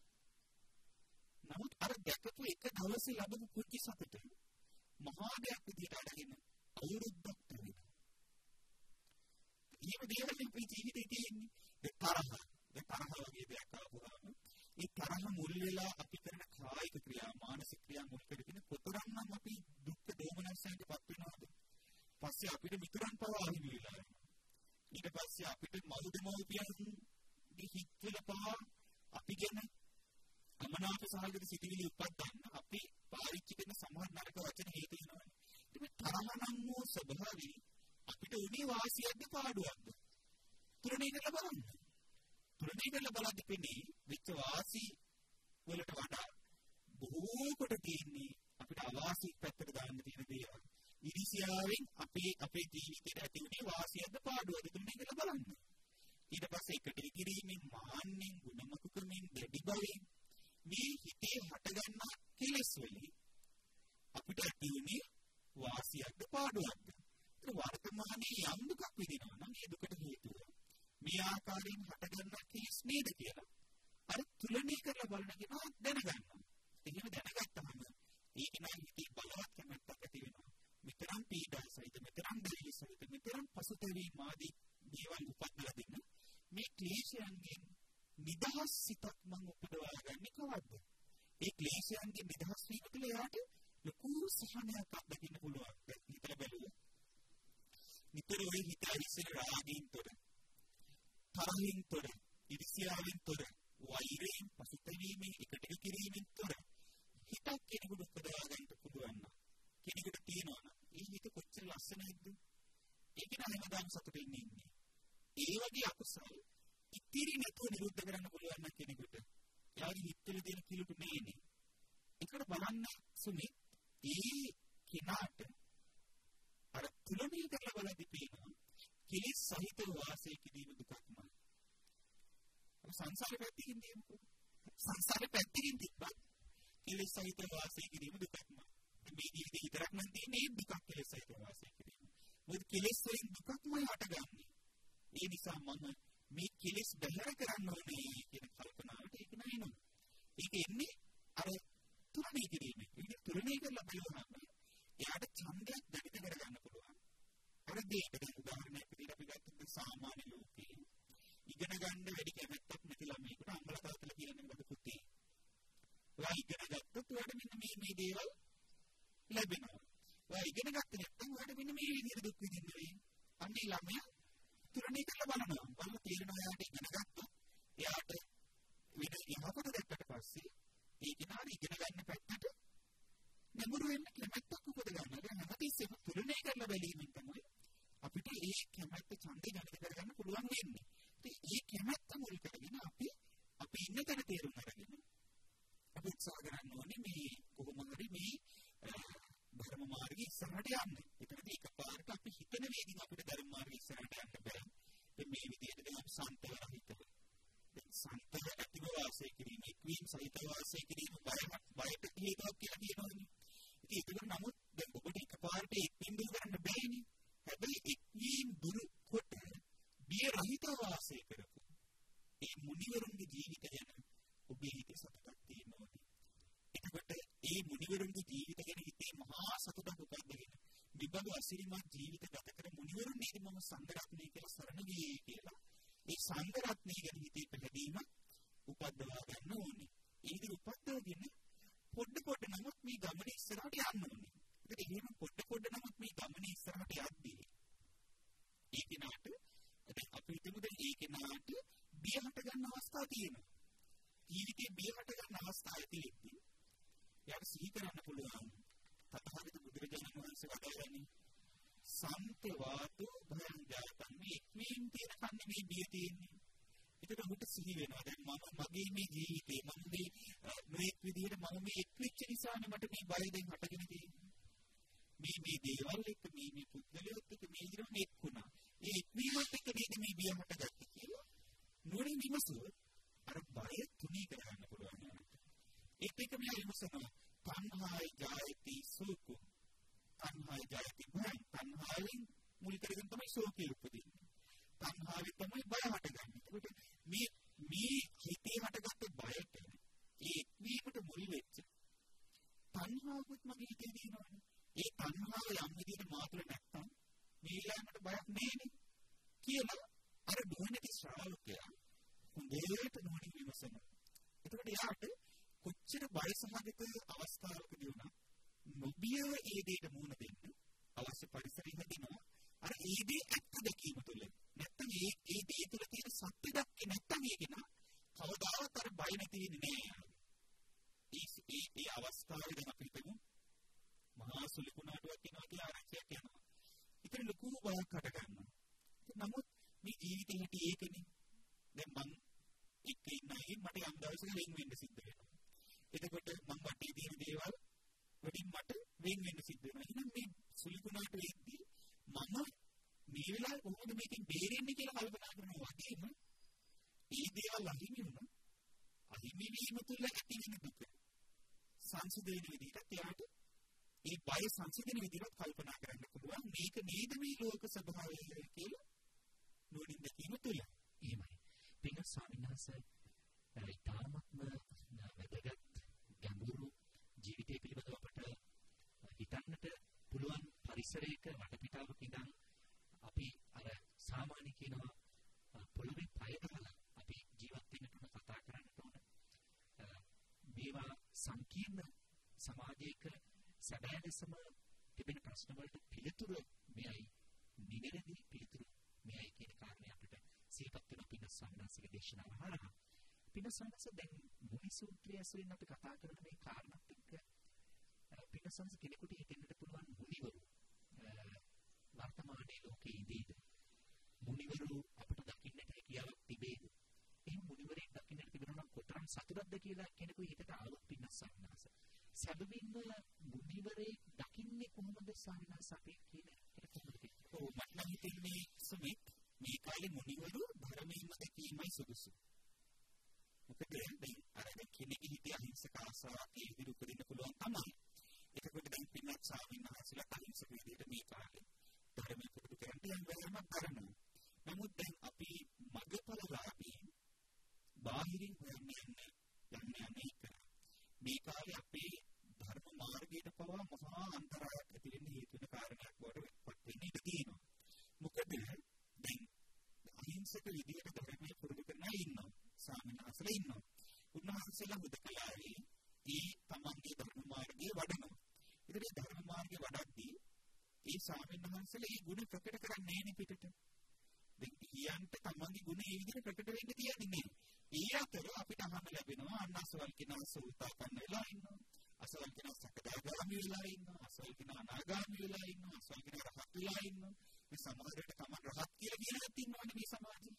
[SPEAKER 2] නමුත් අර දැකපු එක දවසේ ලැබුණු කුංචි සතුට මහා දෙයක් විදිහට අරගෙන අවුරුද්දක් තිබුණා. ඊම දේවල් මේ ජීවිතේ තියෙන්නේ ඒ තරහ. ඒ තරහ වගේ දෙයක් ආවම ඒ තරහ මුල් වෙලා අපි කරන කායික ක්‍රියා මානසික ක්‍රියා මුල් කරගෙන කොතරම්නම් අපි දුක් දෝමනසයන්ටපත් වෙනවද? පස්සේ අපිට මිතුරන් පවා අහිමි වෙලා යනවා. ඊට පස්සේ අපිට මව් දෙමව්පියන්ගේ හිත්වල පවා අපි ගැන අමනාප සහගත සිතිවිලි උපදින්න අපි පාවිච්චි කරන සමහර නරක වචන හේතු වෙනවා. මේ තරහනම් වූ ස්වභාවය අපිට උනේ වාසියක්ද පාඩුවක්ද? තුරණය කරලා බලන්න. තුරණය කරලා බලද්දී පෙනේ විච්ච වාසි වලට වඩා බොහෝ කොට තියෙන්නේ අපිට අවාසි පැත්තට දාන්න තියෙන දේවල්. ඉරිසියාවෙන් අපේ අපේ ජීවිතේට ඇති උනේ වාසියක්ද පාඩුවක්ද තුරණය කරලා බලන්න. ඊට පස්සේ එකට ඉකිරීමෙන් මාන්නෙන් ගුණමකුකමින් දෙඩි බවෙන් මේ හිතේ හටගන්නා කෙලෙස් වලින් අපිට ඇති උනේ වාසියක්ද පාඩුවක්ද? අපිට වර්තමානයේ යම් දුකක් විඳිනවා නම් ඒ දුකට හේතුව මේ ආකාරයෙන් හටගන්න කේස් නේද කියලා අර තුලණය කරලා බලන කෙනා දැනගන්නවා. එහෙම දැනගත්තාම ඒක නම් හිතේ බලවත් කැමැත්තක් ඇති වෙනවා. මෙතරම් පීඩා සහිත, මෙතරම් දැවිලි සහිත, මෙතරම් පසුතැවීම් ආදී දේවල් උපදලා දෙන්න මේ ක්ලේශයන්ගෙන් නිදහස් සිතක් මම උපදවා ගන්නේ කවද්ද? ඒ ක්ලේශයන්ගෙන් නිදහස් වීම තුළ එයාට ලොකු සහනයක් අත්දකින්න පුළුවන්. හිතලා බැලුවොත් නිතර ඔය හිත ඉස්සර රාගයෙන් තොර, තරහින් තොර, ඉරිසියාවෙන් තොර, වෛරයෙන්, පසුතැවීමෙන්, එකට කිරීමෙන් තොර හිතක් කෙනෙකුට උපදවා ගන්න පුළුවන් නම් කෙනෙකුට තියෙනවා නම් ඒ හිත කොච්චර ලස්සනයිද? ඒක නම් හැමදාම සතුටින් ඉන්නේ. ඒ වගේ අකුසල් ඉතිරි නැතුව නිරුද්ධ කරන්න පුළුවන් නම් කෙනෙකුට යාගේ හිතේ තියෙන කිලුට නෙන්නේ. ඒකට බලන්න සුමිත් ඒ කිනාට අර තුලමී කරලා බලද්දී පේනවා කිලිස් සහිත වාසය කිරීම දුකක්මයි. සංසාරේ පැත්තකින් දියමුකෝ. සංසාරේ පැත්තකින් තිබ්බත් කිලිස් සහිත වාසය කිරීම දුකක්මයි. මේ ජීවිතේ විතරක් නම් තියෙන්නේ දුකක් කිලිස් සහිත වාසය කිරීම. මොකද කිලිස් වලින් දුකක්මයි හටගන්නේ. ඒ නිසා මම මේ කිලිස් බැහැර කරන්න ඕනේ කියන කල්පනාවට ඒක නැිනු. ඒක එන්නේ අර තුරණී කිරීම. ඒක තුරණී කරලා බලනවාම එයාට ඡන්දයක් දැනිට කරගන්න පුළුවන්. අර දෙයකට උදාහරණයක් විදිහට අපි ගත්තොත් සාමාන්‍ය ලෝකේ ඉගෙන ගන්න වැඩි කැමැත්තක් නැති ළමයෙකුට අම්මලා තාත්තලා කියන්නේ මොකද පුතේ? ඔයා ඉගෙන ගත්තොත් ඔයාට මෙන්න මේ මේ දේවල් ලැබෙනවා. ඔයා ඉගෙන ගත්තේ නැත්නම් ඔයාට මෙන්න මේ විදිහට දුක් විඳින්න වෙයි. අන්නේ ළමයා තුරණී කරලා බලනවා. බලලා තේරෙනවා එයාට ඉගෙන ගත්තොත් එයාට වෙන යහපත දැක්කට පස්සේ ඒ කෙනාට ඉගෙන ගන්න පැත්තට නැඹුරු වෙන්න කැමැත්තක් උපද ගන්නවා. දැන් හැමතිස්සෙම තුරණී කරලා බැලීමෙන් තමයි අපිට ඒ කැමැත්ත ඡන්දේ ජනිත කරගන්න පුළුවන් වෙන්නේ. ඒ කැමැත්ත මුල් කරගෙන අපි අපි ඉන්න තැන තේරුම් අරගෙන අපි උත්සාහ කරන්න ඕනේ මේ කොහොම හරි මේ ධර්ම මාර්ගය ඉස්සරහට යන්න. ඒකට එකපාරට අපි හිතන වේදින් අපිට ධර්ම මාර්ගය ඉස්සරහට යන්න බෑ. මේ විදිහට දැන් සම්තව රහිතව දැන් සම්තව ඇතිව වාසය කිරීම, එක්වීම සහිත වාසය කිරීම බයට බයට හේතුවක් කියලා කියනවනේ. ඉතින් ඒක නමුත් දැන් ඔබට එකපාරට එක්වීම දුරු කරන්න බෑනේ. හැබැයි එක්වීම දුරු කොට බිය රහිතව වාසය කරපු ඒ මුනිවරුන්ගේ ජීවිත ගැන ඔබේ හිතේ සතුටක් තියෙනවා. එතකොට ඒ මුනිවරුන්ගේ ජීවිත ගැන හිතේ මහා සතුටක් උපද්දගෙන විබඳ අසිරිමත් ජීවිත ගත කර මුනිවරුන් නේද මම සංඝරත්නය කියලා සරණ ගියේ කියලා ඒ සංඝරත්නය ගැන හිතේ පැහැදීමක් උපද්දවා ගන්න ඕනේ. ඒ විදිහට උපද්දවගෙන පොඩ පොඩ නමුත් මේ ගමන ඉස්සරහට යන්න ඕනේ. ඒකට එහෙම පොඩ පොඩ නමුත් මේ ගමන ඉස්සරහට යද්දී ඒ කෙනාට දැන් අපි හිතමු දැන් ඒ කෙනාට බිය හට ගන්න අවස්ථා තියෙනවා. ජීවිතේ බිය හට ගන්න අවස්ථාව තියෙද්දී යාට සිහි කරන්න පුළුවන් තථාගත බුදුරජාණන් වහන්සේ වදාළන්නේ සම්පවාදෝ භයං ජාතං මේ එක්වීම තියෙන කන්නේ මේ බිය තියෙන්නේ. ඒකට ඔහුට සිහි වෙනවා දැන් මම මගේ මේ ජීවිතේ මම මේ මේක විදිහට මම මේ එක්විච්ච නිසානේ මට මේ බය දැන් හටගෙන තියෙන්නේ. මේ මේ දේවල් එක්ක මේ මේ පුද්ගලයොත් එක්ක මේ විදිහට මේ එක්ුණා. ඒ එක්වීමත් එක්ක නේද මේ බිය හටගත්තේ කියලා නුවණින් විමසුවොත් අර බය තුනී කරගන්න පුළුවන්. ඒත් එක මේ විමසනවා තණ්හායි ජායති සෝකෝ තණ්හායි ජායති භය තණ්හාවෙන් මුල් කරගෙන තමයි සෝකේ උපදින්නේ. තණ්හාවෙන් තමයි බය හටගන්නේ. ඒකට මේ මේ හිතේ හටගත්ත බයට ඒ එක්වීමට මුල් වෙච්ච තණ්හාවකුත් මගේ හිතේ තියෙනවානේ. ඒ තණ්හාව යම් විදිහට මාතුල නැත්තම් මේ ළමයට බයක් නෑනේ කියලා අර දුහනති ශ්‍රාවකයා හොඳට නොනින් විමසනවා. එතකොට යාට කොච්චර බය සහගත අවස්ථාවකදී වුණා නොබියව ඒ දෙයට මුහුණ දෙන්න අවශ්‍ය පරිසරය හැදෙනවා. අර ඒ දේ ඇත්ත දැකීම තුළ නැත්තම් ඒ ඒ දේ තුළ තියෙන සත්‍ය දැක්කේ නැත්තම් ඒක නා කවදාවත් අර බය නැති වෙන්නේ නෑ. ඒ ඒ අවස්ථාවේ දැන් අපි හිතමු මහා සුලිකුණාටුවක් වෙනවා කියලා ආරක්ෂයක් යනවා. ඉතින් ලොකු බයක් හට ගන්නවා. නමුත් මේ ජීවිතේ හිටි ඒකනේ. දැන් මං එක්ක ඉන්නයි මට යම් දවසක වෙන් වෙන්න සිද්ධ වෙනවා. එතකොට මං වටේ තියෙන දේවල් වලින් මට වෙන් වෙන්න සිද්ධ වෙනවා. එහෙනම් මේ සුලිකුණාටු වෙද්දී මම මේ වෙලාවේ කොහොමද මේකෙන් බේරෙන්නේ කියලා කල්පනා කරනවා වගේම මේ දේවල් අහිමි වුණා. අහිමි වීම තුළ ඇති වෙන දුක සංසිඳන විදිහට එයාට ඒ බය සංසිඳන විදිහට කල්පනා කරන්න පුළුවන් මේක නේද මේ ලෝක ස්වභාවය කියලා නුවණින් දැකීම තුළ.
[SPEAKER 1] එහෙමයි. පින්වත් ස්වාමීන් වහන්සේ ඊටාත්ම වැදගත් ගැඹුරු ජීවිතය පිළිබඳව අපට හිතන්නට පුළුවන් පරිසරයක වටපිටාවක ඉඳන් අපි අර සාමාන්‍ය කියනවා පොළොවේ පය ගහලා අපි ජීවත් වෙන්නට උන කතා කරන්නට ඕන. මේවා සංකීර්ණ සමාජයක සැබෑ ලෙසම තිබෙන ප්‍රශ්න වලට පිළිතුරු මෙයයි, නිවැරදි පිළිතුරු මෙයයි කියන කාරණේ අපිට සිහිපත් වෙන පින්වත් ස්වාමීන් වහන්සේගේ දේශනාව හරහා. පින්වත් ස්වාමීන් වහන්සේ දැන් මුනි සූත්‍රය ඇසුරින් අපි කතා කරන මේ කාරණාත් එක්ක පින්වත් ස්වාමීන් කෙනෙකුට හිතෙන්නට පුළුවන් මුනිවරු වර්තමානයේ ලෝකයේ ඉඳීද? මුනිවරු අපට දකින්නට හැකියාවක් තිබේද? එහෙනම් මුනිවරයෙක් දකින්නට තිබෙනවා නම් කොතරම් සතුටක්ද කියලා කෙනෙකු හිතට ආවොත් පින්වත් ස්වාමීන් වහන්සේ. සැබවින්ම මුනිවරයෙක් දකින්නේ කොහොමද ස්වාමීන් වහන්සේ අපි කියන එක කොහොමද කියන්නේ?
[SPEAKER 2] ඔව් මට නම් හිතෙන්නේ සුමිත් මේ කාලේ මුනිවරු ධර්මයෙන්ම දැකීමයි සුදුසු. මොකද දැන් අර කෙනෙකුගේ හිතේ අහිංසක ආසාවක් ඒ විදිහට උපදින්න පුළුවන් තමයි. ඒකකොට දැන් පින්වත් ස්වාමීන් වහන්සේලා අහිංසක විදිහට මේ කාලේ ධර්මයේ පුරුදු කරන්න යම් වෙලාවක් කරනවා. නමුත් දැන් අපි මගපලලාභී බාහිරින් හොයන්නේ යන්නේ යන්නේ කරා. මේ කාලේ අපේ ධර්ම මාර්ගයට පවා මහා අන්තරායක් ඇති වෙන්න හේතු වෙන කාරණයක් වඩපත් වෙන්න ඉඩ තියෙනවා. මොකද දැන් අහිංසක විදිහට ධර්මයේ පුරුදු කරන අය ඉන්නවා. ස්වාමීන් වහන්සේලා ඉන්නවා. උන්වහන්සේලා බුදුකලාවේ ඒ තමන්ගේ ධර්ම මාර්ගයේ වඩනවා. ඉතින් ඒ ධර්ම මාර්ගයේ වඩද්දී ඒ ස්වාමීන් වහන්සේලා ඒ ගුණ ප්‍රකට කරන්නේ නැහැ නේ පිටට. දැන් කියන්ට තමන්ගේ ගුණ ඒ විදිහට ප්‍රකට වෙන්න තියන්නේ නැහැ. ඒ අතර අපිට අහන්න ලැබෙනවා අන්නසවල් කෙනා සෝතාපන්න වෙලා ඉන්නවා. අසවල් කෙනා සකදාගාමි වෙලා ඉන්නවා. අසවල් කෙනා අනාගාමි වෙලා ඉන්නවා. අසවල් කෙනා රහත් වෙලා ඉන්නවා. මේ සමාජයට තමන් රහත් කියලා කියලාත් ඉන්නවනේ මේ සමාජෙ.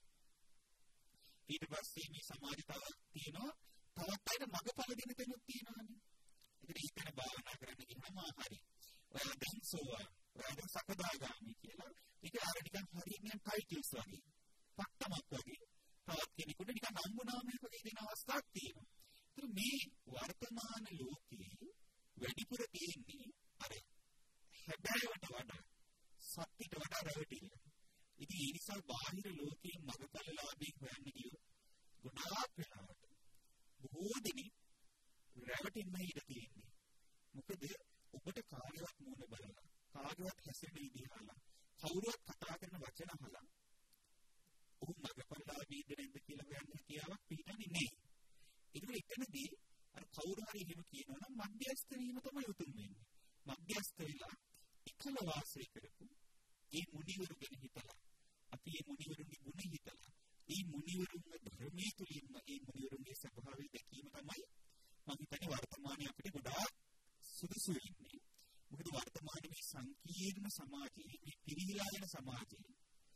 [SPEAKER 2] ඊට පස්සේ මේ සමාජය තව තියෙනවා තවත් අයට මගපල දෙන කෙනෙක් තියෙනවානේ. ඒකට හිතන භාවනා කරන්න ගියාම හරි. ඔයා දැන් සෝවා, ඔයා දැන් සකදාගාමි කියලා. ඒක අර නිකන් හරියට ටයිටල්ස් වගේ. පට්ටමක් වගේ. තවත් කෙනෙකුට නිකන් හම්බුනාමයක් වගේ දෙන අවස්ථාවක් තියෙනවා. ඒතර මේ වර්තමාන ලෝකේ වැඩිපුර තියෙන්නේ අර හැබෑවට වඩා සත්‍යට වඩා රැවටිල්ල. ඉතින් ඒ නිසා බාහිර ලෝකයේ මගපලලාභී හොයන්න ගියොත් ගොඩාක් වෙලාවට බොහෝ දෙනෙක් රැවටෙන්න ඉඩ තියෙන්නේ. මොකද ඔබට කාගේවත් මූණ බලලා, කාගේවත් හැසිරෙන විදිහ අහලා, කවුරුවත් කතා කරන වචන අහලා ඔහු මගපලලාභීද නැද්ද කියලා හොයන්න හැකියාවක් පිටින්නේ නැහැ. ඒක එතනදී අර කවුරු හරි එහෙම කියනවා නම් මධ්‍යස්ථ වීම තමයි උතුම් වෙන්නේ. මධ්‍යස්ථ වෙලා එකල වාසය කරපු ඒ මුනිවරු ගැන හිතලා අපි මේ මුනිවරුන්ගේ ගුණ හිතලා ඒ මුනිවරුන්ගේ ධර්මයේ තුලින්ම ඒ මුනිවරුන්ගේ ස්වභාවය දැකීම තමයි මම හිතන්නේ වර්තමානයේ අපිට ගොඩාක් සුදුසු වෙන්නේ. මොකද වර්තමානයේ මේ සංකීර්ණ සමාජයේ මේ පිරිහිලා යන සමාජයේ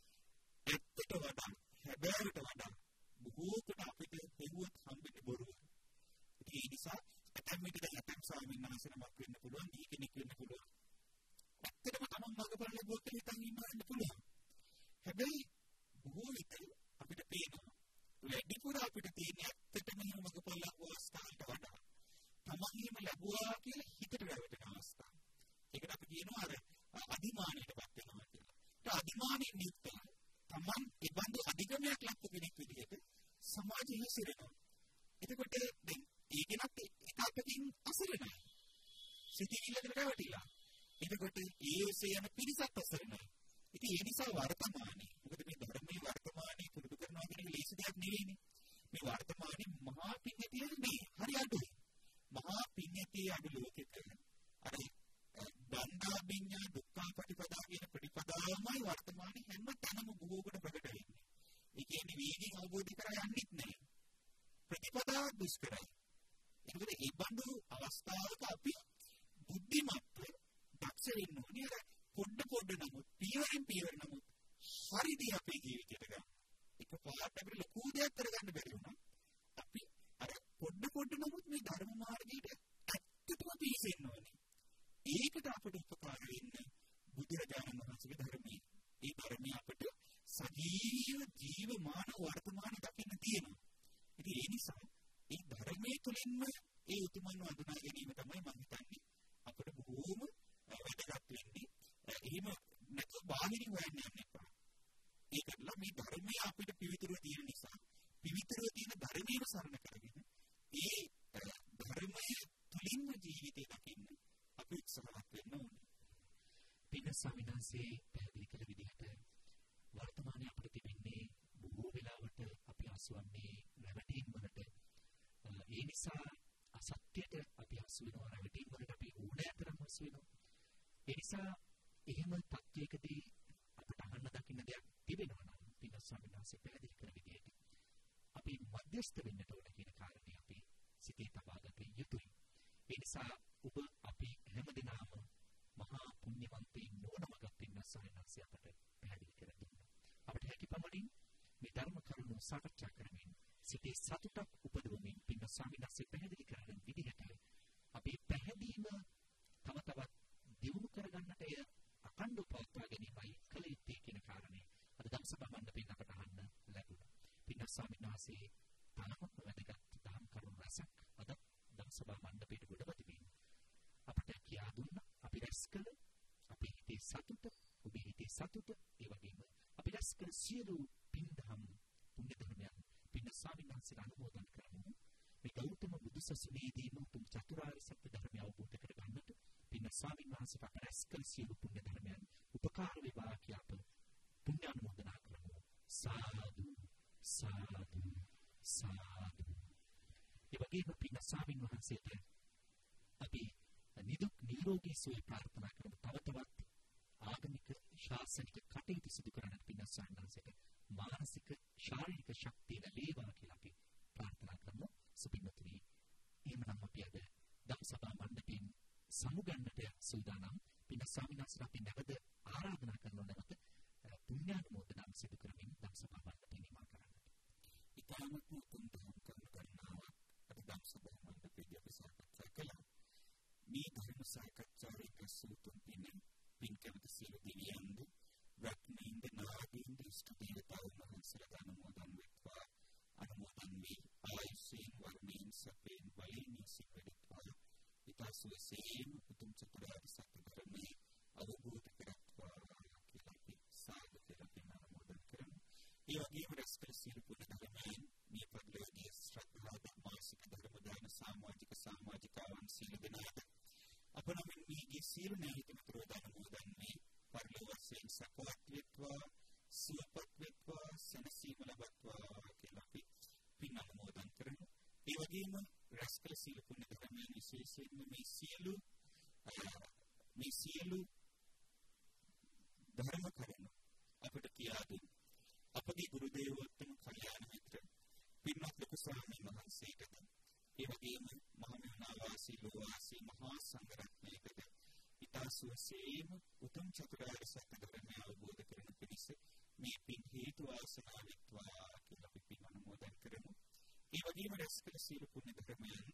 [SPEAKER 2] ඇත්තට වඩා හැබෑවට වඩා බොහෝ කොට අපිට හේතුවක් හම්බෙන්නේ බොරුව. ඉතින් ඒ නිසා ඇතැම් විට දැන් ඇතැම් ස්වාමීන් වහන්සේනමක් වෙන්න පුළුවන්, දී කෙනෙක් වෙන්න පුළුවන්. ඇත්තටම තමන් මගපල ලැබුවොත් හිතන් ඉන්න පුළුවන්. හැබැයි බොහෝ විට අපිට පේනවා වැඩිපුර අපිට තියෙන ඇත්තටම මගපල ලැබුව අවස්ථාවට වඩා තමන් එහෙම ලැබුවා කියලා හිතට රැවටෙන අවස්ථා. ඒකට අපි කියනවා අර අධිමානයටපත් වෙනවා කියලා. ඒ අධිමානයෙන් යුක්ත තමන් ඒ බඳු අධිගමයක් ලක්ව කෙනෙක් විදිහට සමාජයේ හැසිරෙනවා. එතකොට දැන් ඒකෙනත් එකපකින් අසරණයි. සිතිවිල්ලකට රැවටිලා. එතකොට ඒ ඔස්සේ යන පිරිසක් අසරණයි. ඉතින් ඒ නිසා වර්තමානයේ මොකද මේ ධර්මයේ වර්තමානයේ පුරුදු කරනවා කියන එක ලේසි දෙයක් නෙවෙයිනේ. මේ වර්තමානයේ මහා පිංගතිය නේ. හරි අඩුයි. මහා පිංගතිය අඩු ලෝකෙක අර බණ්ඩා විඤ්ඤා දුක්ඛ ප්‍රතිපදා කියන ප්‍රතිපදාවමයි වර්තමානයේ හැම තැනම බොහෝ කොට ප්‍රකට වෙන්නේ. ඒ කියන්නේ වේගින් අවබෝධ කර යන්නෙත් නැහැ. ප්‍රතිපදා දුෂ්කරයි. ඒකද ඒ බඳු අවස්ථාවක අපි බුද්ධිමත්ව දක්ෂ වෙන්න ඕනේ. අර පොඩ පොඩ නමුත් පියවරෙන් පියවර නමුත් හරිදී අපේ ජීවිතයට ගන්න. එක පාට අපිට ලොකු දෙයක් කරගන්න බැරි වුණා. අපි අර පොඩ පොඩ නමුත් මේ ධර්ම මාර්ගයට ඇත්තටම පිළිසෙන්න ඕනේ. ඒකට අපට උපකාර වෙන්න බුදුරජාණන් වහන්සේගේ ධර්මයේ. ඒ ධර්මයේ අපට සජීව ජීවමාන වර්තමාන දකින්න තියෙනවා. ඉතින් ඒ නිසා ඒ ධර්මයේ තුලින්ම ඒ උතුමන් වඳුනා ගැනීම තමයි මම හිතන්නේ අපට බොහෝම එහෙම නැතුව බාහිරින් හොයන්න යන්න එපා. ඒකටලා මේ ධර්මය අපිට පිවිතුරු තියෙන නිසා පිවිතුරු තියෙන ධර්මයේ සරණ කරගෙන ඒ ධර්මය තුලින්ම ජීවිතය දකින්න අපි උත්සාහවත් වෙන්න ඕනේ.
[SPEAKER 1] පින්න ස්වාමීනාසේ පැහැදිලි කළ විදිහට වර්තමානයේ අපිට තිබෙන්නේ බොහෝ වෙලාවට අපි අසුවන්නේ රැවටීම් වලට. ඒ නිසා අසත්‍යයට අපි අසු වෙනවා, රැවටීම් වලට අපි ඕනෑතරම් අසු වෙනවා. ඒ නිසා එහෙම තත්ත්වයකදී අපිට අහන්න දකින්න දෙයක් තිබෙනවා නම් පින්න ස්වාමීනාසේ පැහැදිලි කළ විදිහට අපි මධ්‍යස්ථ වෙන්නට ඕන කියන කාරණේ අපි සිතේ තබා ගත යුතුයි. ඒ නිසා ඔබ අපි හැමදෙනාම මහා පුණ්‍යවන්තයින් නොවනමගක් පින්න ස්වාමීනාසේ අපට පැහැදිලි කර දුන්නා. අපට හැකි පමණින් මේ ධර්ම කරුණු සාකච්ඡා කරමින් සිතේ සතුටක් උපදවමින් පින්න ස්වාමීනාසේ පැහැදිලි කරන විදිහට අපි පැහැදීම තව තවත් දියුණු කරගන්නට එය අඛණ්ඩව පවත්වා ගැනීමයි කළ යුත්තේ කියන කාරණේ අද ධම්සභා මණ්ඩපයෙන් අපට අහන්න ලැබුණා. පින්න ස්වාමීනාසේ තාමත් වැදගත් දහම් කරුණු රසක් අද ධම්සභා මණ්ඩපයට ගොඩබදිමින් අපට කියා දුන්නා. අපි රැස් කළ අපේ හිතේ සතුට, ඔබේ හිතේ සතුට, ඒ වගේම අපි රැස් කළ සියලු පින් දහම් පුණ්‍ය ධර්මයන් පින්න ස්වාමීනාසේ අනුමෝදන් කරමු. මේ ගෞතම බුදුසසුනේදීම උතුම් චතුරාර්ය සත්‍ය ධර්මය අවබෝධ කරගන්නට පින්න ස්වාමීනාසේට අප රැස් කළ සියලු පුණ්‍ය ධර්මයන් උපකාර වේවා කියා අප පුණ්‍ය අනුමෝදනා කරමු. සාදු සාදු සාදු. ඒ වගේම පින්න ස්වාමීන්වහන්සේට අපි නිදුක් නිරෝගී සුවය ප්‍රාර්ථනා කරමු. තව තවත් ආගමික ශාසනික කටයුතු සිදු කරන්නට පින්න ස්වාමීන්වහන්සේට මානසික ශාරීරික ශක්තිය ලැබේවා කියලා අපි ප්‍රාර්ථනා කරමු. සුපින්නතුනි, එහෙමනම් අපි අද ධම්සභා මණ්ඩපයෙන් සමුගන්නට සූදානම්. පින්න ස්වාමීන්වහන්සේට අපි නැවත ආරාධනා කරනවා නැවත පුණ්‍යානුමෝදනා සිදු කරමින් ධම්සභා මණ්ඩපය නිමා කරන්නට.
[SPEAKER 2] ඉතාමත් උතුම් දහම් කරුණු ගණනාවක් අද ධම්සභා මණ්ඩපයේදී අපි සාකච්ඡා කළා. මේ ධර්ම සාකච්ඡාවේ ප්‍රසූතුන් පින පින් කැමති සියලු දෙවියන්ද, රත්නයින්ද, නාගයින්ද, ඉෂ්ට දේවතාවුන් වහන්සේලාට අනුමෝදන් වෙත්වා. අනුමෝදන් වී ආයුෂයෙන් වර්ණයෙන් සපයෙන් බලයෙන් සිපෙත්වා. ඉතාසුවසේම උතුම් චතුරාර්ය සත්‍ය ධර්මයේ අවබෝධ කරත්වා කියලා අපි සාදු කියලා පින් අනුමෝදන් කරමු. ඒ වගේම රැස් කළ සියලු පුණ්‍ය ධර්මයන් මේ පරිලෝකීය ශ්‍රද්ධා ධම්මාසික ධර්ම දාන සමාජික සමාජිකාවන් සියලු දෙනාට අප නමින් මේගේ සියලු නායක මිත්‍රයෝ අනුමෝදන් වී පරිලෝකයෙන් සපවත් වෙත්වා, සුවපත් වෙත්වා, සනසීම ලබත්වා කියලා අපි පින් අනුමෝදන් කරමු. ඒ වගේම රැස් කළ සියලු පුණ්‍ය ධර්මයන් විශේෂයෙන්ම මේ සියලු මේ සියලු ධර්ම කරුණු අපට කියා දුන් අපගේ ගුරු දේවෝත්තම කල්යාණ මිත්‍ර පින්වත් ලොකු ස්වාමීන් වහන්සේටද, ඒ වගේම මහමෙවුනා වාසී ලෝවාසී මහා සංඝරත්නයටද ඉතාසුවසේම උතුම් චතුරාර්ය සත්‍ය ධර්මය අවබෝධ කරගන්න පිණිස මේ පින් හේතු වාසනා වෙත්වා කියලා අපි පින් අනුමෝදන් කරමු. ඒ වගේම රැස් කළ සියලු පුණ්‍ය ධර්මයන්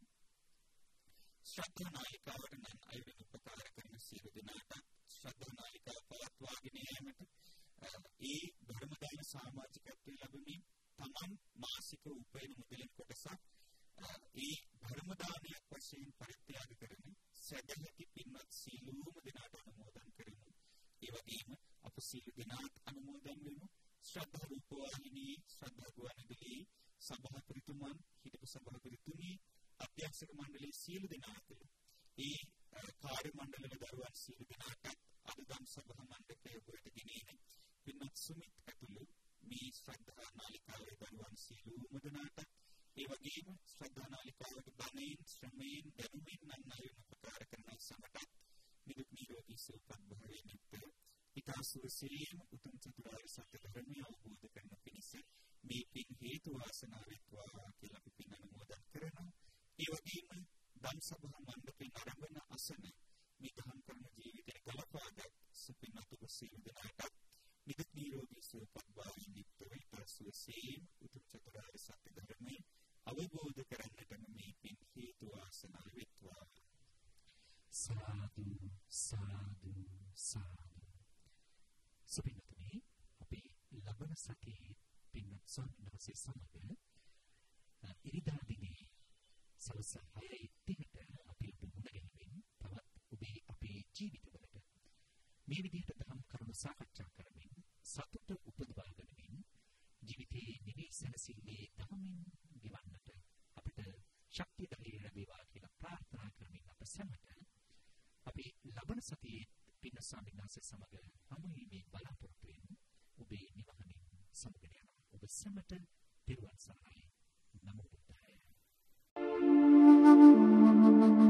[SPEAKER 2] ශ්‍රද්ධා නාලිකාවට නම් අයුරින් උපකාර කරන සියලු දෙනාට ශ්‍රද්ධා නාලිකාව පවත්වාගෙන යාමට ඒ ධර්ම දාන සමාජිකත්වය ලැබෙමින් තමන් මාසික උපයන මුදලින් කොටසක් ඒ ධර්ම දානයක් වශයෙන් පරිත්‍යාග කරන සදැහැති පින්වත් සියලුම දෙනාට අනුමෝදන් කරමු. ඒ වගේම අප සියලු දෙනාට අනුමෝදන් වෙමු. ශ්‍රද්ධා රූපවාහිනී, ශ්‍රද්ධා ගුවන්විදුලි සභාපතිතුමන්, හිටපු සභාපතිතුමී, අධ්‍යක්ෂක මණ්ඩලයේ සියලු දෙනාට, ඒ කාර්ය මණ්ඩලවල දරුවන් සියලු දෙනාට අද ධම්සභා මණ්ඩපයේ පුරට ගෙනෙන පින්වත් සුමිත් ඇතුළු මේ ශ්‍රද්ධා නාලිකාවේ දරුවන් සියලුම දෙනාට, ඒ වගේම ශ්‍රද්ධා නාලිකාවට බණෙන්, ශ්‍රමයෙන්, දැනුමින් නම් අයුන උපකාර කරන සමටත් නිදුක් නිරෝගී සුවපත් භාවයෙන් යුක්ත ඉතාසුවසේම උතුම් චතුරාර්ය සත්‍ය ධර්මය අවබෝධ කරන පිණිස මේ පින් හේතු වාසනා වෙත්වා කියලා අපි පින් අනුමෝදන් කරනවා. ඒ වගේම ධම්සභා මණ්ඩපේ ආරම්භන අසන මේ දහම් කරන ජීවිතේ ගලපාගත් සුපින්වත් ඔබ සියලු දෙනාට නිදුක් නිරෝගී සුවපත් භාවයෙන් යුක්ත ඉතාසුවසේම උතුම් චතුරාර්ය සත්‍ය ධර්මය අවබෝධ කරගන්නට මේ පින් හේතු වාසනා වෙත්වා.
[SPEAKER 1] සාදු සාදු සාදු. සුපින්නතුනි, අපි ලබන සතියේ පින්වත් ස්වාමීන් වහන්සේ සමග ඉරිදා දිනේ සවස් හයයි තිහට අපි මුණ ගැහෙමින් තවත් ඔබේ අපේ ජීවිතවලට මේ විදිහට දහම් සාකච්ඡා කරමින් සතුට උපදවා ගනිමින් ජීවිතයේ නිවී සැනසෙල්ලේ ධමමින් ගෙවන්නට අපිට ශක්තිය ධෛර්යය ලැබේවා කියලා ප්‍රාර්ථනා කරමින් අප සැමට අපි ලබන සතියේ පින්න ස්වාමීන් වහන්සේ සමග හමු වීමේ බලාපොරොත්තු වෙන ඔබේ නිවහනින් සමගන යනවා. ඔබ සැමට පෙරවන් සරණයි. නමෝ බුද්ධාය.